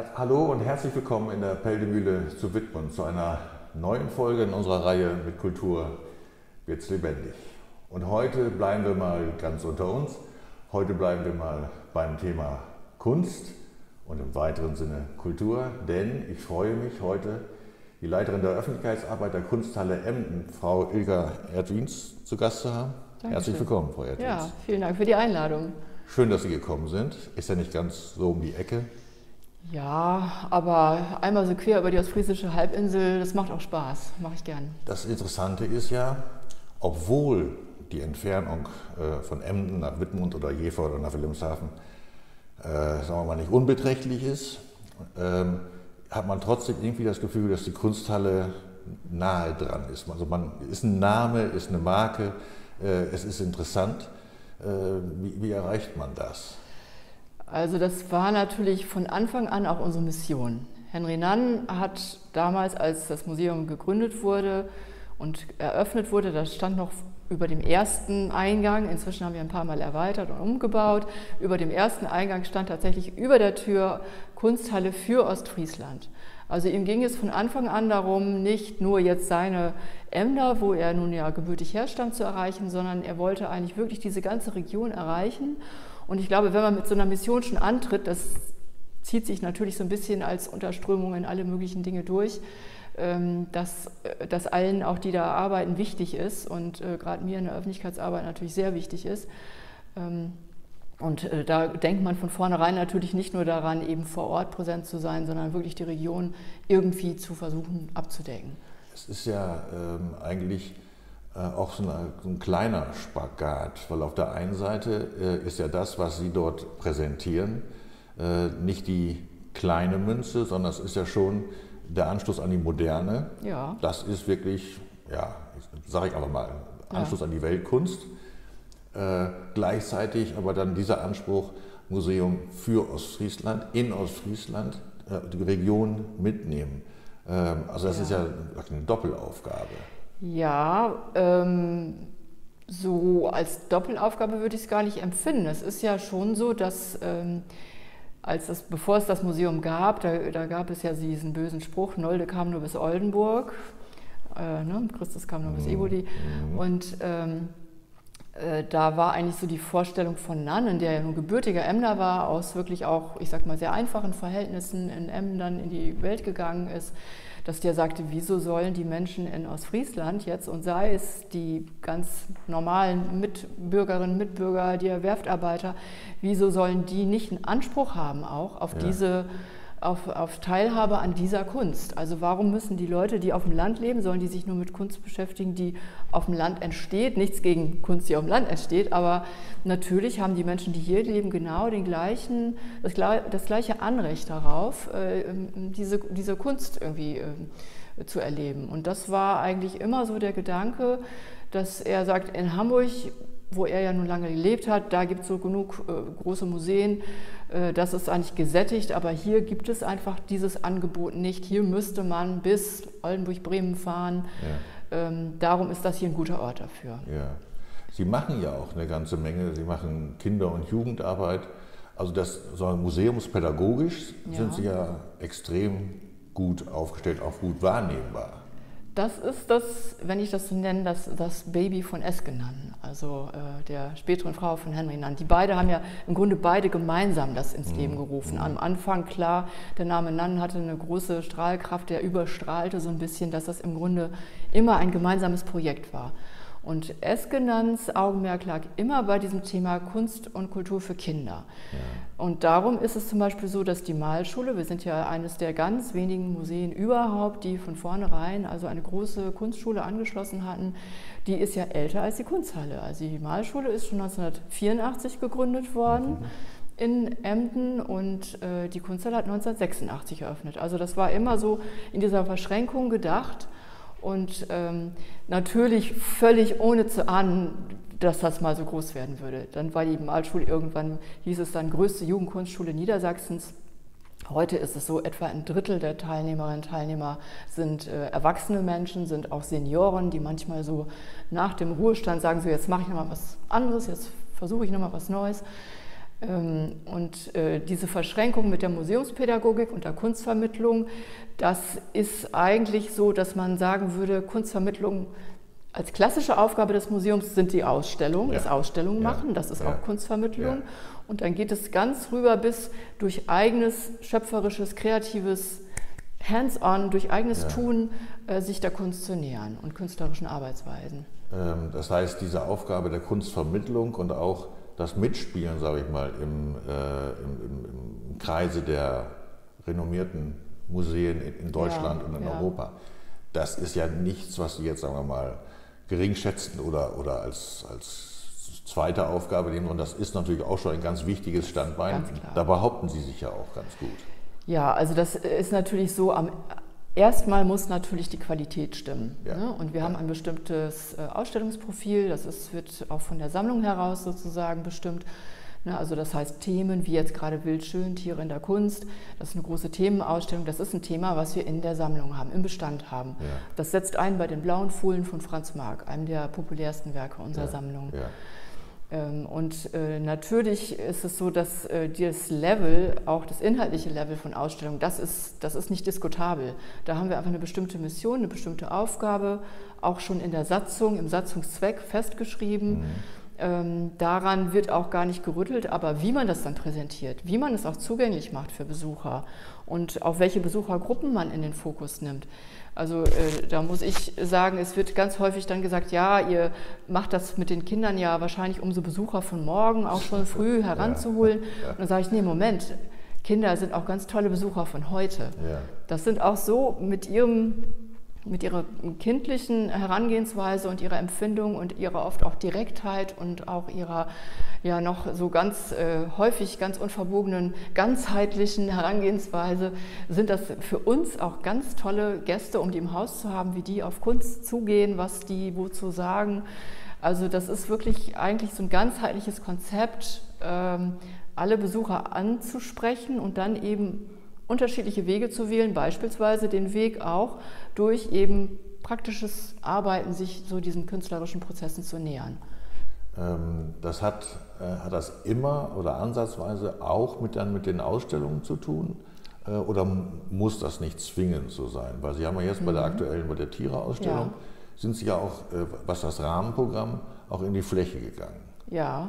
Hallo und herzlich willkommen in der Peldemühle zu Wittmund zu einer neuen Folge in unserer Reihe mit Kultur wird's lebendig. Und heute bleiben wir mal ganz unter uns. Heute bleiben wir mal beim Thema Kunst und im weiteren Sinne Kultur, denn ich freue mich heute, die Leiterin der Öffentlichkeitsarbeit der Kunsthalle Emden, Frau Ilka Erdwins, zu Gast zu haben. Dankeschön. Herzlich willkommen, Frau Erdwins. Ja, vielen Dank für die Einladung. Schön, dass Sie gekommen sind. Ist ja nicht ganz so um die Ecke. Ja, aber einmal so quer über die ostfriesische Halbinsel, das macht auch Spaß, mache ich gern. Das Interessante ist ja, obwohl die Entfernung von Emden nach Wittmund oder Jever oder nach Wilhelmshaven, sagen wir mal, nicht unbeträchtlich ist, hat man trotzdem irgendwie das Gefühl, dass die Kunsthalle nahe dran ist. Also man ist ein Name, ist eine Marke, es ist interessant. Wie erreicht man das? Also das war natürlich von Anfang an auch unsere Mission. Henry Nann hat damals, als das Museum gegründet wurde und eröffnet wurde, das stand noch über dem ersten Eingang, inzwischen haben wir ein paar Mal erweitert und umgebaut, über dem ersten Eingang stand tatsächlich über der Tür Kunsthalle für Ostfriesland. Also ihm ging es von Anfang an darum, nicht nur jetzt seine Emder, wo er nun ja gebürtig herstammt, zu erreichen, sondern er wollte eigentlich wirklich diese ganze Region erreichen. Und ich glaube, wenn man mit so einer Mission schon antritt, das zieht sich natürlich so ein bisschen als Unterströmung in alle möglichen Dinge durch, dass allen, auch die da arbeiten, wichtig ist und gerade mir in der Öffentlichkeitsarbeit natürlich sehr wichtig ist. Und da denkt man von vornherein natürlich nicht nur daran, eben vor Ort präsent zu sein, sondern wirklich die Region irgendwie zu versuchen abzudecken. Es ist ja eigentlich auch so ein kleiner Spagat, weil auf der einen Seite ist ja das, was Sie dort präsentieren, nicht die kleine Münze, sondern es ist ja schon der Anschluss an die Moderne. Ja. Das ist wirklich, ja, sage ich aber mal, Anschluss an die Weltkunst. Gleichzeitig aber dann dieser Anspruch, Museum für Ostfriesland, in Ostfriesland, die Region mitnehmen. Also das ist ja eine Doppelaufgabe. Ja, so als Doppelaufgabe würde ich es gar nicht empfinden. Es ist ja schon so, dass bevor es das Museum gab, da gab es ja diesen bösen Spruch, Nolde kam nur bis Oldenburg, Christus kam nur bis Eboli. Und da war eigentlich so die Vorstellung von Nannen, der ja nun gebürtiger Emder war, aus wirklich auch, ich sag mal, sehr einfachen Verhältnissen in Emden dann in die Welt gegangen ist, dass der sagte, wieso sollen die Menschen in Ostfriesland jetzt, und sei es die ganz normalen Mitbürgerinnen, Mitbürger, die Werftarbeiter, wieso sollen die nicht einen Anspruch haben auch auf auf Teilhabe an dieser Kunst? Also warum müssen die Leute, die auf dem Land leben, sollen die sich nur mit Kunst beschäftigen, die auf dem Land entsteht? Nichts gegen Kunst, die auf dem Land entsteht, aber natürlich haben die Menschen, die hier leben, genau das gleiche Anrecht darauf, diese Kunst irgendwie zu erleben. Und das war eigentlich immer so der Gedanke, dass er sagt, in Hamburg, wo er ja nun lange gelebt hat, da gibt es so genug große Museen, das ist eigentlich gesättigt, aber hier gibt es einfach dieses Angebot nicht. Hier müsste man bis Oldenburg-Bremen fahren. Ja. Darum ist das hier ein guter Ort dafür. Ja. Sie machen ja auch eine ganze Menge. Sie machen Kinder- und Jugendarbeit. Also museumspädagogisch sind Sie ja extrem gut aufgestellt, auch gut wahrnehmbar. Das ist das, wenn ich das so nenne, das Baby von Eskenan, also der späteren Frau von Henry Nann. Die beide haben ja im Grunde beide gemeinsam das ins Leben gerufen. Am Anfang, klar, der Name Nann hatte eine große Strahlkraft, der überstrahlte so ein bisschen, dass das im Grunde immer ein gemeinsames Projekt war. Und Eskenans Augenmerk lag immer bei diesem Thema Kunst und Kultur für Kinder. Ja. Und darum ist es zum Beispiel so, dass die Malschule, wir sind ja eines der ganz wenigen Museen überhaupt, die von vornherein also eine große Kunstschule angeschlossen hatten, die ist ja älter als die Kunsthalle. Also die Malschule ist schon 1984 gegründet worden in Emden und die Kunsthalle hat 1986 eröffnet. Also das war immer so in dieser Verschränkung gedacht. Und natürlich völlig ohne zu ahnen, dass das mal so groß werden würde. Dann war die Malschule irgendwann, hieß es dann, größte Jugendkunstschule Niedersachsens. Heute ist es so, etwa ein Drittel der Teilnehmerinnen und Teilnehmer sind erwachsene Menschen, sind auch Senioren, die manchmal so nach dem Ruhestand sagen, so jetzt mache ich nochmal was anderes, jetzt versuche ich nochmal was Neues. Und diese Verschränkung mit der Museumspädagogik und der Kunstvermittlung, das ist eigentlich so, dass man sagen würde, Kunstvermittlung als klassische Aufgabe des Museums sind die Ausstellung, das Ausstellung machen, das ist auch Kunstvermittlung. Ja. Und dann geht es ganz rüber bis durch eigenes, schöpferisches, kreatives, hands-on, durch eigenes Tun, sich der Kunst zu nähern und künstlerischen Arbeitsweisen. Das heißt, diese Aufgabe der Kunstvermittlung und auch das Mitspielen, sage ich mal, im Kreise der renommierten Museen in Deutschland und in Europa, das ist ja nichts, was Sie jetzt, sagen wir mal, geringschätzen oder als zweite Aufgabe nehmen, sondern das ist natürlich auch schon ein ganz wichtiges Standbein. Da behaupten Sie sich ja auch ganz gut. Ja, also das ist natürlich so, erstmal muss natürlich die Qualität stimmen. Ja. Ne? Und wir haben ein bestimmtes Ausstellungsprofil, wird auch von der Sammlung heraus sozusagen bestimmt. Ne? Also das heißt Themen, wie jetzt gerade Wildschön, Tiere in der Kunst, das ist eine große Themenausstellung, das ist ein Thema, was wir in der Sammlung haben, im Bestand haben. Ja. Das setzt ein bei den Blauen Fohlen von Franz Marc, einem der populärsten Werke unserer Sammlung. Ja. Und natürlich ist es so, dass das Level, auch das inhaltliche Level von Ausstellungen, das ist nicht diskutabel. Da haben wir einfach eine bestimmte Mission, eine bestimmte Aufgabe, auch schon in der Satzung, im Satzungszweck festgeschrieben. Daran wird auch gar nicht gerüttelt, aber wie man das dann präsentiert, wie man es auch zugänglich macht für Besucher und auch welche Besuchergruppen man in den Fokus nimmt. Also da muss ich sagen, es wird ganz häufig dann gesagt, ja, ihr macht das mit den Kindern ja wahrscheinlich, um so Besucher von morgen auch schon früh heranzuholen. Und dann sage ich, nee, Moment, Kinder sind auch ganz tolle Besucher von heute. Ja. Das sind auch so mit ihrer kindlichen Herangehensweise und ihrer Empfindung und ihrer oft auch Direktheit und auch ihrer ja noch so ganz häufig ganz unverbogenen, ganzheitlichen Herangehensweise sind das für uns auch ganz tolle Gäste, um die im Haus zu haben, wie die auf Kunst zugehen, was die wozu sagen. Also das ist wirklich eigentlich so ein ganzheitliches Konzept, alle Besucher anzusprechen und dann eben unterschiedliche Wege zu wählen, beispielsweise den Weg auch durch eben praktisches Arbeiten, sich so diesen künstlerischen Prozessen zu nähern. Das hat das immer oder ansatzweise auch mit den Ausstellungen zu tun? Oder muss das nicht zwingend so sein? Weil Sie haben ja jetzt bei der Tiere-Ausstellung, sind Sie ja auch, was das Rahmenprogramm, auch in die Fläche gegangen. Ja,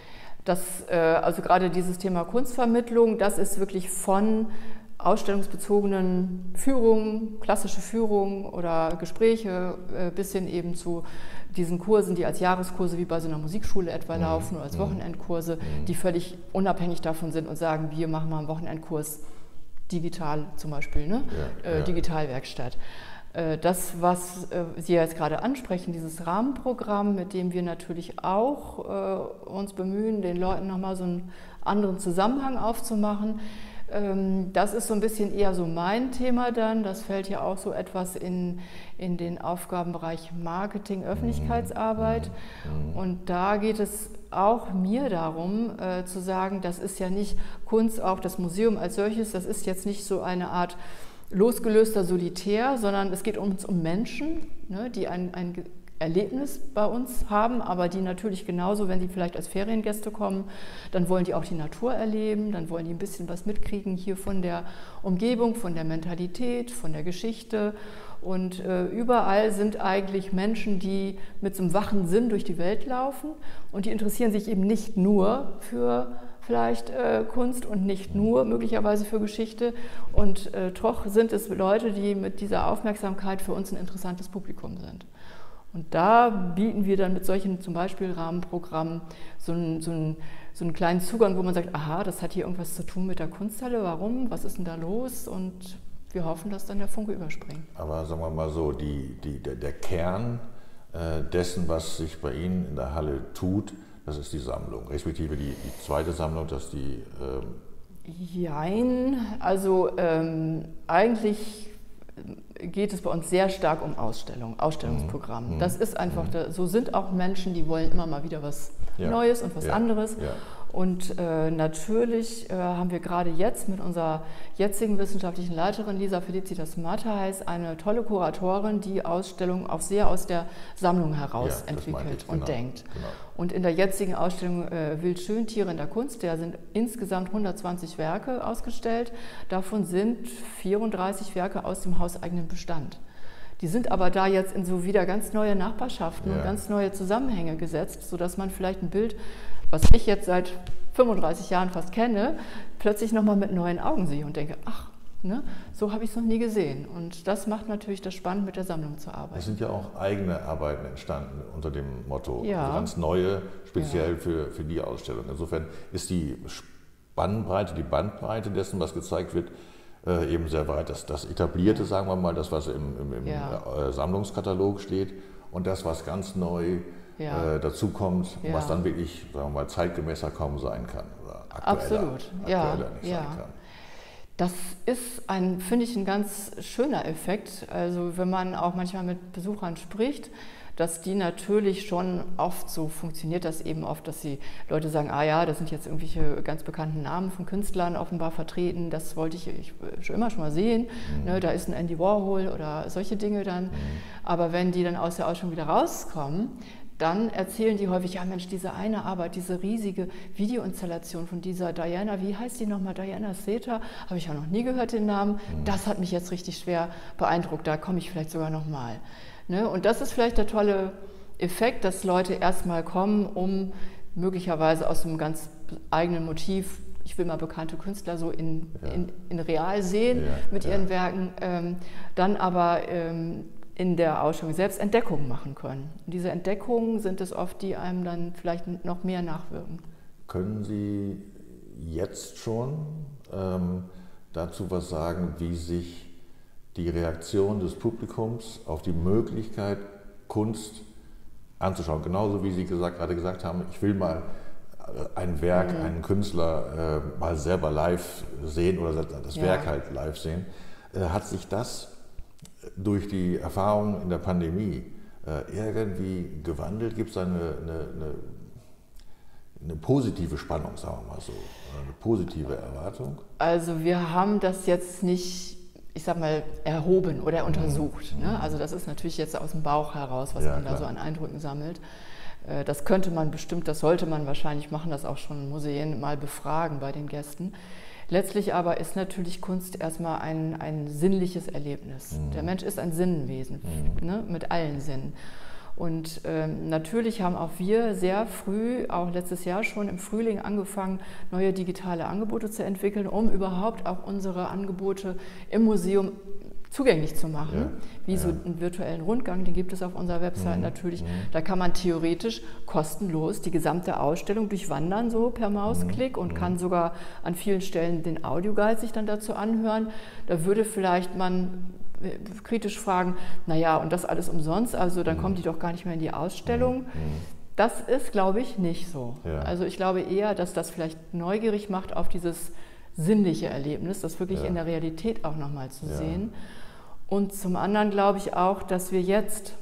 also gerade dieses Thema Kunstvermittlung, das ist wirklich von ausstellungsbezogenen Führungen, klassische Führungen oder Gespräche bis hin eben zu diesen Kursen, die als Jahreskurse wie bei so einer Musikschule etwa laufen oder als Wochenendkurse, die völlig unabhängig davon sind und sagen, wir machen mal einen Wochenendkurs digital zum Beispiel, ne? Digitalwerkstatt. Das, was Sie jetzt gerade ansprechen, dieses Rahmenprogramm, mit dem wir natürlich auch uns bemühen, den Leuten nochmal so einen anderen Zusammenhang aufzumachen, das ist so ein bisschen eher so mein Thema dann. Das fällt ja auch so etwas in den Aufgabenbereich Marketing, Öffentlichkeitsarbeit. Und da geht es auch mir darum, zu sagen, das ist ja nicht Kunst, auch das Museum als solches, das ist jetzt nicht so eine Art losgelöster Solitär, sondern es geht uns um Menschen, ne, die ein Erlebnis bei uns haben, aber die natürlich genauso, wenn die vielleicht als Feriengäste kommen, dann wollen die auch die Natur erleben, dann wollen die ein bisschen was mitkriegen hier von der Umgebung, von der Mentalität, von der Geschichte. Und überall sind eigentlich Menschen, die mit so einem wachen Sinn durch die Welt laufen und die interessieren sich eben nicht nur für vielleicht Kunst und nicht nur möglicherweise für Geschichte. Und doch sind es Leute, die mit dieser Aufmerksamkeit für uns ein interessantes Publikum sind. Und da bieten wir dann mit solchen zum Beispiel Rahmenprogrammen so einen kleinen Zugang, wo man sagt, aha, das hat hier irgendwas zu tun mit der Kunsthalle, warum, was ist denn da los? Und wir hoffen, dass dann der Funke überspringt. Aber sagen wir mal so, der Kern dessen, was sich bei Ihnen in der Halle tut, das ist die Sammlung, respektive die zweite Sammlung, dass die... Jein, also eigentlich geht es bei uns sehr stark um Ausstellungsprogramm. Das ist einfach, so sind auch Menschen, die wollen immer mal wieder was Neues und was anderes. Ja. Und natürlich haben wir gerade jetzt mit unserer jetzigen wissenschaftlichen Leiterin Lisa Felicitas Matthijs eine tolle Kuratorin, die Ausstellung auch sehr aus der Sammlung heraus entwickelt und denkt. Genau. Und in der jetzigen Ausstellung Wildschöntiere in der Kunst, da sind insgesamt 120 Werke ausgestellt. Davon sind 34 Werke aus dem hauseigenen Bestand. Die sind aber da jetzt in so wieder ganz neue Nachbarschaften und ganz neue Zusammenhänge gesetzt, sodass man vielleicht ein Bild, was ich jetzt seit 35 Jahren fast kenne, plötzlich nochmal mit neuen Augen sehe und denke, ach, ne, so habe ich es noch nie gesehen. Und das macht natürlich das spannend, mit der Sammlung zu arbeiten. Es sind ja auch eigene Arbeiten entstanden unter dem Motto, also ganz neue, speziell für die Ausstellung. Insofern ist die Spannbreite, die Bandbreite dessen, was gezeigt wird, eben sehr weit. Das Etablierte, sagen wir mal, das, was im Sammlungskatalog steht, und das, was ganz neu dazukommt, was dann wirklich, sagen wir mal, zeitgemäßer kaum sein kann oder aktueller nicht sein kann. Das ist finde ich, ein ganz schöner Effekt. Also wenn man auch manchmal mit Besuchern spricht, dass die natürlich schon oft so funktioniert, das eben oft, dass die Leute sagen, ah ja, das sind jetzt irgendwelche ganz bekannten Namen von Künstlern offenbar vertreten, das wollte ich schon immer mal sehen, ne, da ist ein Andy Warhol oder solche Dinge dann. Aber wenn die dann aus der Ausstellung wieder rauskommen, dann erzählen die häufig, ja Mensch, diese eine Arbeit, diese riesige Videoinstallation von dieser Diana, wie heißt die nochmal, Diana Seta, habe ich ja noch nie gehört den Namen, das hat mich jetzt richtig schwer beeindruckt, da komme ich vielleicht sogar nochmal. Ne? Und das ist vielleicht der tolle Effekt, dass Leute erstmal kommen, um möglicherweise aus einem ganz eigenen Motiv, ich will mal bekannte Künstler so in real sehen mit ihren Werken, dann aber in der Ausstellung selbst Entdeckungen machen können. Und diese Entdeckungen sind es oft, die einem dann vielleicht noch mehr nachwirken. Können Sie jetzt schon dazu was sagen, wie sich die Reaktion des Publikums auf die Möglichkeit, Kunst anzuschauen? Genauso wie Sie gerade gesagt haben, ich will mal ein Werk, einen Künstler mal selber live sehen oder das Werk halt live sehen. Hat sich das durch die Erfahrung in der Pandemie irgendwie gewandelt? Gibt es da eine positive Spannung, sagen wir mal so, eine positive Erwartung? Also wir haben das jetzt nicht, ich sag mal, erhoben oder untersucht. Ne? Also das ist natürlich jetzt aus dem Bauch heraus, was man da so an Eindrücken sammelt. Das könnte man bestimmt, das sollte man wahrscheinlich machen, das auch schon Museen mal befragen bei den Gästen. Letztlich aber ist natürlich Kunst erstmal ein sinnliches Erlebnis. Der Mensch ist ein Sinnenwesen, ne, mit allen Sinnen. Und natürlich haben auch wir sehr früh, auch letztes Jahr schon im Frühling, angefangen, neue digitale Angebote zu entwickeln, um überhaupt auch unsere Angebote im Museum zugänglich zu machen, wie so einen virtuellen Rundgang, den gibt es auf unserer Website natürlich. Da kann man theoretisch kostenlos die gesamte Ausstellung durchwandern, so per Mausklick, und kann sogar an vielen Stellen den Audioguide sich dann dazu anhören. Da würde vielleicht man kritisch fragen, naja, und das alles umsonst, also dann kommen die doch gar nicht mehr in die Ausstellung. Das ist, glaube ich, nicht so. Also ich glaube eher, dass das vielleicht neugierig macht auf dieses sinnliche Erlebnis, das wirklich in der Realität auch nochmal zu sehen. Und zum anderen glaube ich auch, dass wir jetzt,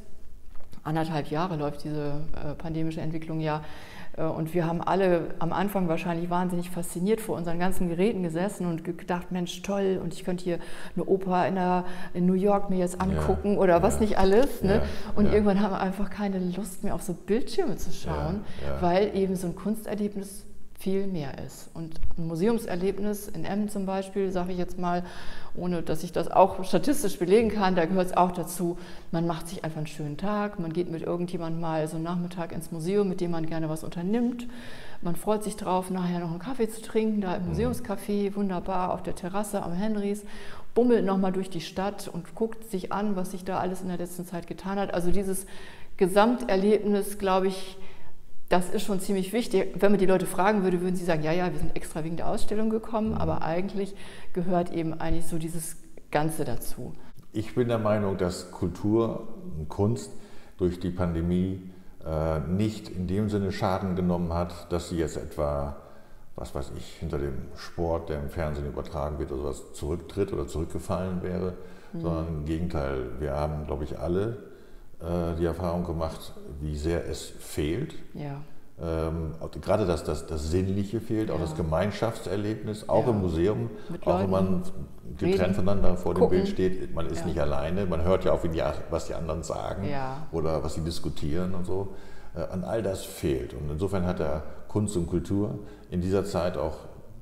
1,5 Jahre läuft diese pandemische Entwicklung ja, und wir haben alle am Anfang wahrscheinlich wahnsinnig fasziniert vor unseren ganzen Geräten gesessen und gedacht, Mensch, toll, und ich könnte hier eine Oper in New York mir jetzt angucken oder was nicht alles. Ne? Und irgendwann haben wir einfach keine Lust mehr auf so Bildschirme zu schauen, weil eben so ein Kunsterlebnis viel mehr ist. Und ein Museumserlebnis in Emmen zum Beispiel, sage ich jetzt mal, ohne dass ich das auch statistisch belegen kann, da gehört es auch dazu, man macht sich einfach einen schönen Tag, man geht mit irgendjemandem mal so einen Nachmittag ins Museum, mit dem man gerne was unternimmt, man freut sich drauf, nachher noch einen Kaffee zu trinken, da im Museumscafé, wunderbar auf der Terrasse am Henrys, bummelt nochmal durch die Stadt und guckt sich an, was sich da alles in der letzten Zeit getan hat. Also dieses Gesamterlebnis, glaube ich, das ist schon ziemlich wichtig. Wenn man die Leute fragen würde, würden sie sagen, ja, wir sind extra wegen der Ausstellung gekommen, aber eigentlich gehört eben eigentlich so dieses Ganze dazu. Ich bin der Meinung, dass Kultur und Kunst durch die Pandemie nicht in dem Sinne Schaden genommen hat, dass sie jetzt etwa, was weiß ich, hinter dem Sport, der im Fernsehen übertragen wird oder sowas, zurücktritt oder zurückgefallen wäre, sondern im Gegenteil. Wir haben, glaube ich, alle die Erfahrung gemacht, wie sehr es fehlt. Gerade das Sinnliche fehlt, auch das Gemeinschaftserlebnis, auch im Museum, auch wenn man getrennt voneinander vor dem Bild steht, man ist nicht alleine, man hört ja auch, was die anderen sagen oder was sie diskutieren und so. An all das fehlt. Und insofern hat er Kunst und Kultur in dieser Zeit auch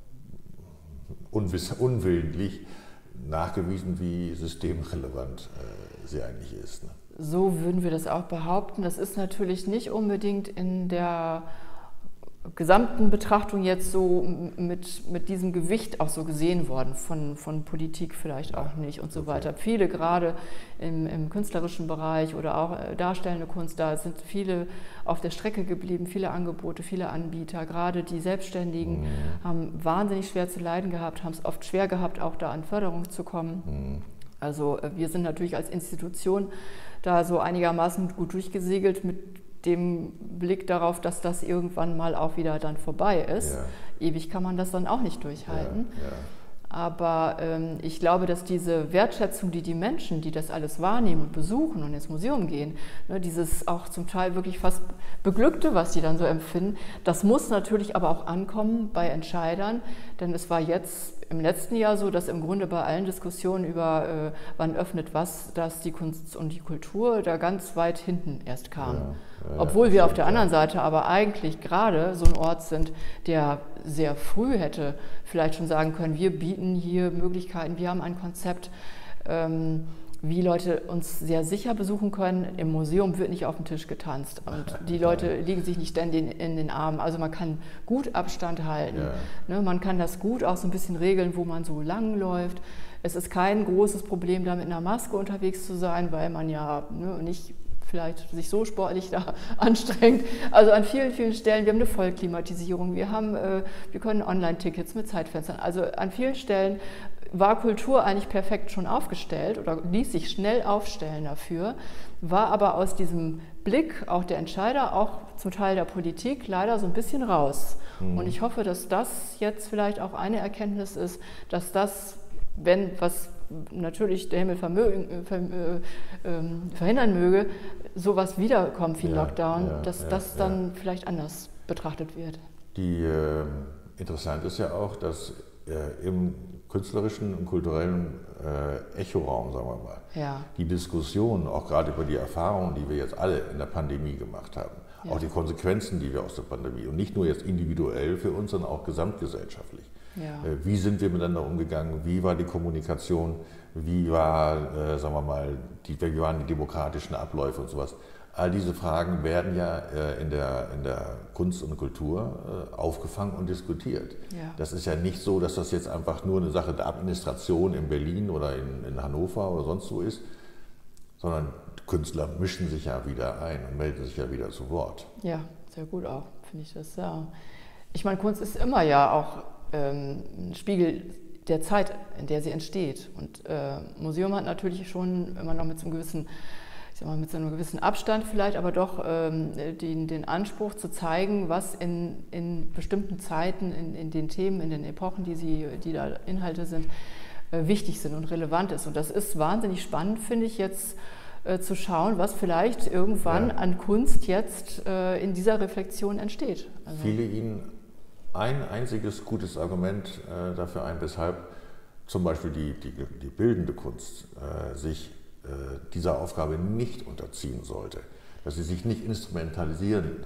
unwillentlich nachgewiesen, wie systemrelevant sie eigentlich ist. Ne? So würden wir das auch behaupten. Das ist natürlich nicht unbedingt in der gesamten Betrachtung jetzt so mit diesem Gewicht auch so gesehen worden, von Politik vielleicht auch nicht und so weiter. Viele gerade im künstlerischen Bereich oder auch darstellende Kunst, da sind viele auf der Strecke geblieben, viele Angebote, viele Anbieter, gerade die Selbstständigen haben wahnsinnig schwer zu leiden gehabt, haben es oft schwer gehabt, auch da an Förderung zu kommen. Also wir sind natürlich als Institution da so einigermaßen gut durchgesegelt mit dem Blick darauf, dass das irgendwann mal auch wieder dann vorbei ist. Ja. Ewig kann man das dann auch nicht durchhalten. Ja, ja. Aber ich glaube, dass diese Wertschätzung, die Menschen, die das alles wahrnehmen und besuchen und ins Museum gehen, ne, dieses auch zum Teil wirklich fast Beglückte, was sie dann so empfinden, das muss natürlich aber auch ankommen bei Entscheidern, denn es war jetzt im letzten Jahr so, dass im Grunde bei allen Diskussionen über wann öffnet was, dass die Kunst und die Kultur da ganz weit hinten erst kamen. Ja. Obwohl wir auf der anderen Seite aber eigentlich gerade so ein Ort sind, der sehr früh hätte vielleicht schon sagen können, wir bieten hier Möglichkeiten, wir haben ein Konzept, wie Leute uns sehr sicher besuchen können. Im Museum wird nicht auf den Tisch getanzt und die Leute liegen sich nicht ständig in den Armen. Also man kann gut Abstand halten. Ja. Ne, man kann das gut auch so ein bisschen regeln, wo man so lang läuft. Es ist kein großes Problem, da mit einer Maske unterwegs zu sein, weil man ja nicht vielleicht sich so sportlich da anstrengt. Also an vielen, vielen Stellen, wir haben eine Vollklimatisierung, wir können Online-Tickets mit Zeitfenstern. Also an vielen Stellen war Kultur eigentlich perfekt schon aufgestellt oder ließ sich schnell aufstellen dafür, war aber aus diesem Blick auch der Entscheider, auch zum Teil der Politik leider so ein bisschen raus. Und ich hoffe, dass das jetzt vielleicht auch eine Erkenntnis ist, dass das, wenn was natürlich der Himmel verhindern möge, sowas wiederkommt wie Lockdown, dass das dann vielleicht anders betrachtet wird. Interessant ist ja auch, dass im künstlerischen und kulturellen Echoraum, sagen wir mal, die Diskussion, auch gerade über die Erfahrungen, die wir jetzt alle in der Pandemie gemacht haben, auch die Konsequenzen, die wir aus der Pandemie, und nicht nur jetzt individuell für uns, sondern auch gesamtgesellschaftlich. Ja. Wie sind wir miteinander umgegangen? Wie war die Kommunikation? Wie waren die demokratischen Abläufe und sowas? All diese Fragen werden ja in der Kunst und Kultur aufgefangen und diskutiert. Ja. Das ist ja nicht so, dass das jetzt einfach nur eine Sache der Administration in Berlin oder in Hannover oder sonst wo ist, sondern Künstler mischen sich ja wieder ein und melden sich ja wieder zu Wort. Ja, sehr gut auch, finde ich das, ja. Ich meine, Kunst ist immer ja auch ein Spiegel der Zeit, in der sie entsteht. Und Museum hat natürlich schon immer noch mit so einem gewissen Abstand vielleicht, aber doch den Anspruch zu zeigen, was in bestimmten Zeiten, in den Themen, in den Epochen, die da Inhalte sind, wichtig sind und relevant ist. Und das ist wahnsinnig spannend, finde ich, jetzt zu schauen, was vielleicht irgendwann an Kunst jetzt in dieser Reflexion entsteht. Also fiel Ihnen ein einziges gutes Argument dafür ein, weshalb zum Beispiel die bildende Kunst sich dieser Aufgabe nicht unterziehen sollte, dass sie sich nicht instrumentalisieren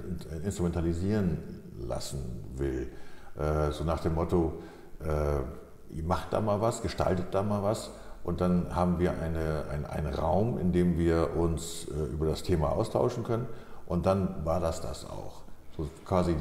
lassen will, so nach dem Motto, ihr macht da mal was, gestaltet da mal was und dann haben wir einen Raum, in dem wir uns über das Thema austauschen können und dann war das auch. So quasi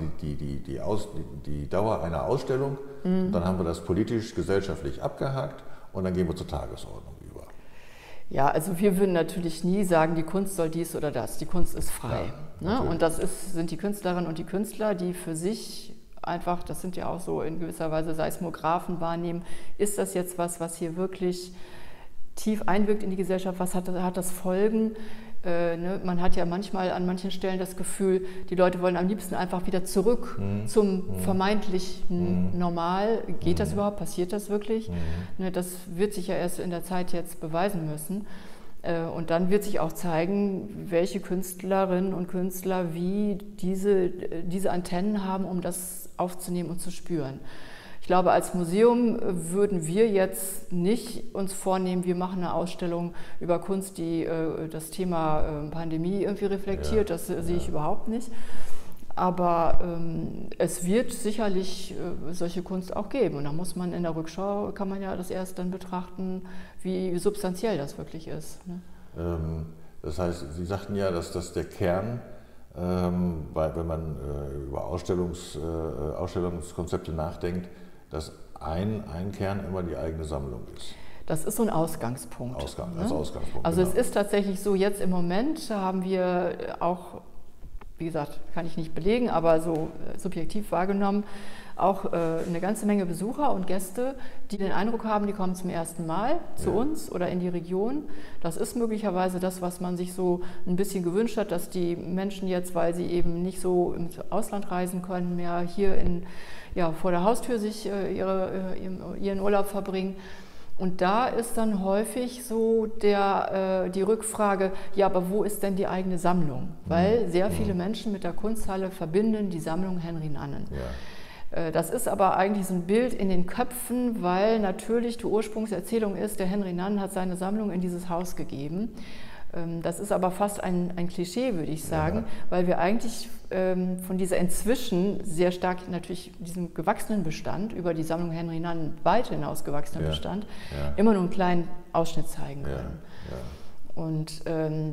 die Dauer einer Ausstellung, und dann haben wir das politisch, gesellschaftlich abgehakt und dann gehen wir zur Tagesordnung über. Ja, also wir würden natürlich nie sagen, die Kunst soll dies oder das. Die Kunst ist frei. Ja, ne? Und das sind die Künstlerinnen und die Künstler, die für sich einfach, das sind ja auch so in gewisser Weise Seismographen wahrnehmen, ist das jetzt was hier wirklich tief einwirkt in die Gesellschaft, was hat das Folgen? Man hat ja manchmal an manchen Stellen das Gefühl, die Leute wollen am liebsten einfach wieder zurück zum vermeintlichen Normal. Geht das überhaupt? Passiert das wirklich? Das wird sich ja erst in der Zeit jetzt beweisen müssen. Und dann wird sich auch zeigen, welche Künstlerinnen und Künstler wie diese Antennen haben, um das aufzunehmen und zu spüren. Ich glaube, als Museum würden wir jetzt nicht uns vornehmen, wir machen eine Ausstellung über Kunst, die das Thema Pandemie irgendwie reflektiert. Das sehe ich überhaupt nicht. Aber es wird sicherlich solche Kunst auch geben. Und da muss man in der Rückschau, kann man ja das erst dann betrachten, wie substanziell das wirklich ist. Ne? Das heißt, Sie sagten ja, dass das der Kern, weil wenn man über Ausstellungskonzepte nachdenkt, dass ein Kern immer die eigene Sammlung ist. Das ist so ein Ausgangspunkt. Ausgangspunkt. Also genau. Es ist tatsächlich so, jetzt im Moment haben wir auch, wie gesagt, kann ich nicht belegen, aber so subjektiv wahrgenommen, auch eine ganze Menge Besucher und Gäste, die den Eindruck haben, die kommen zum ersten Mal zu uns oder in die Region. Das ist möglicherweise das, was man sich so ein bisschen gewünscht hat, dass die Menschen jetzt, weil sie eben nicht so ins Ausland reisen können, mehr hier vor der Haustür sich ihren Urlaub verbringen. Und da ist dann häufig so die Rückfrage, ja, aber wo ist denn die eigene Sammlung? Weil sehr viele Menschen mit der Kunsthalle verbinden die Sammlung Henry Nannen. Ja. Das ist aber eigentlich so ein Bild in den Köpfen, weil natürlich die Ursprungserzählung ist, der Henry Nannen hat seine Sammlung in dieses Haus gegeben. Das ist aber fast ein Klischee, würde ich sagen, weil wir eigentlich von dieser inzwischen sehr stark natürlich diesem gewachsenen Bestand, über die Sammlung Henry Nannen weit hinaus gewachsenen Bestand, immer nur einen kleinen Ausschnitt zeigen können. Und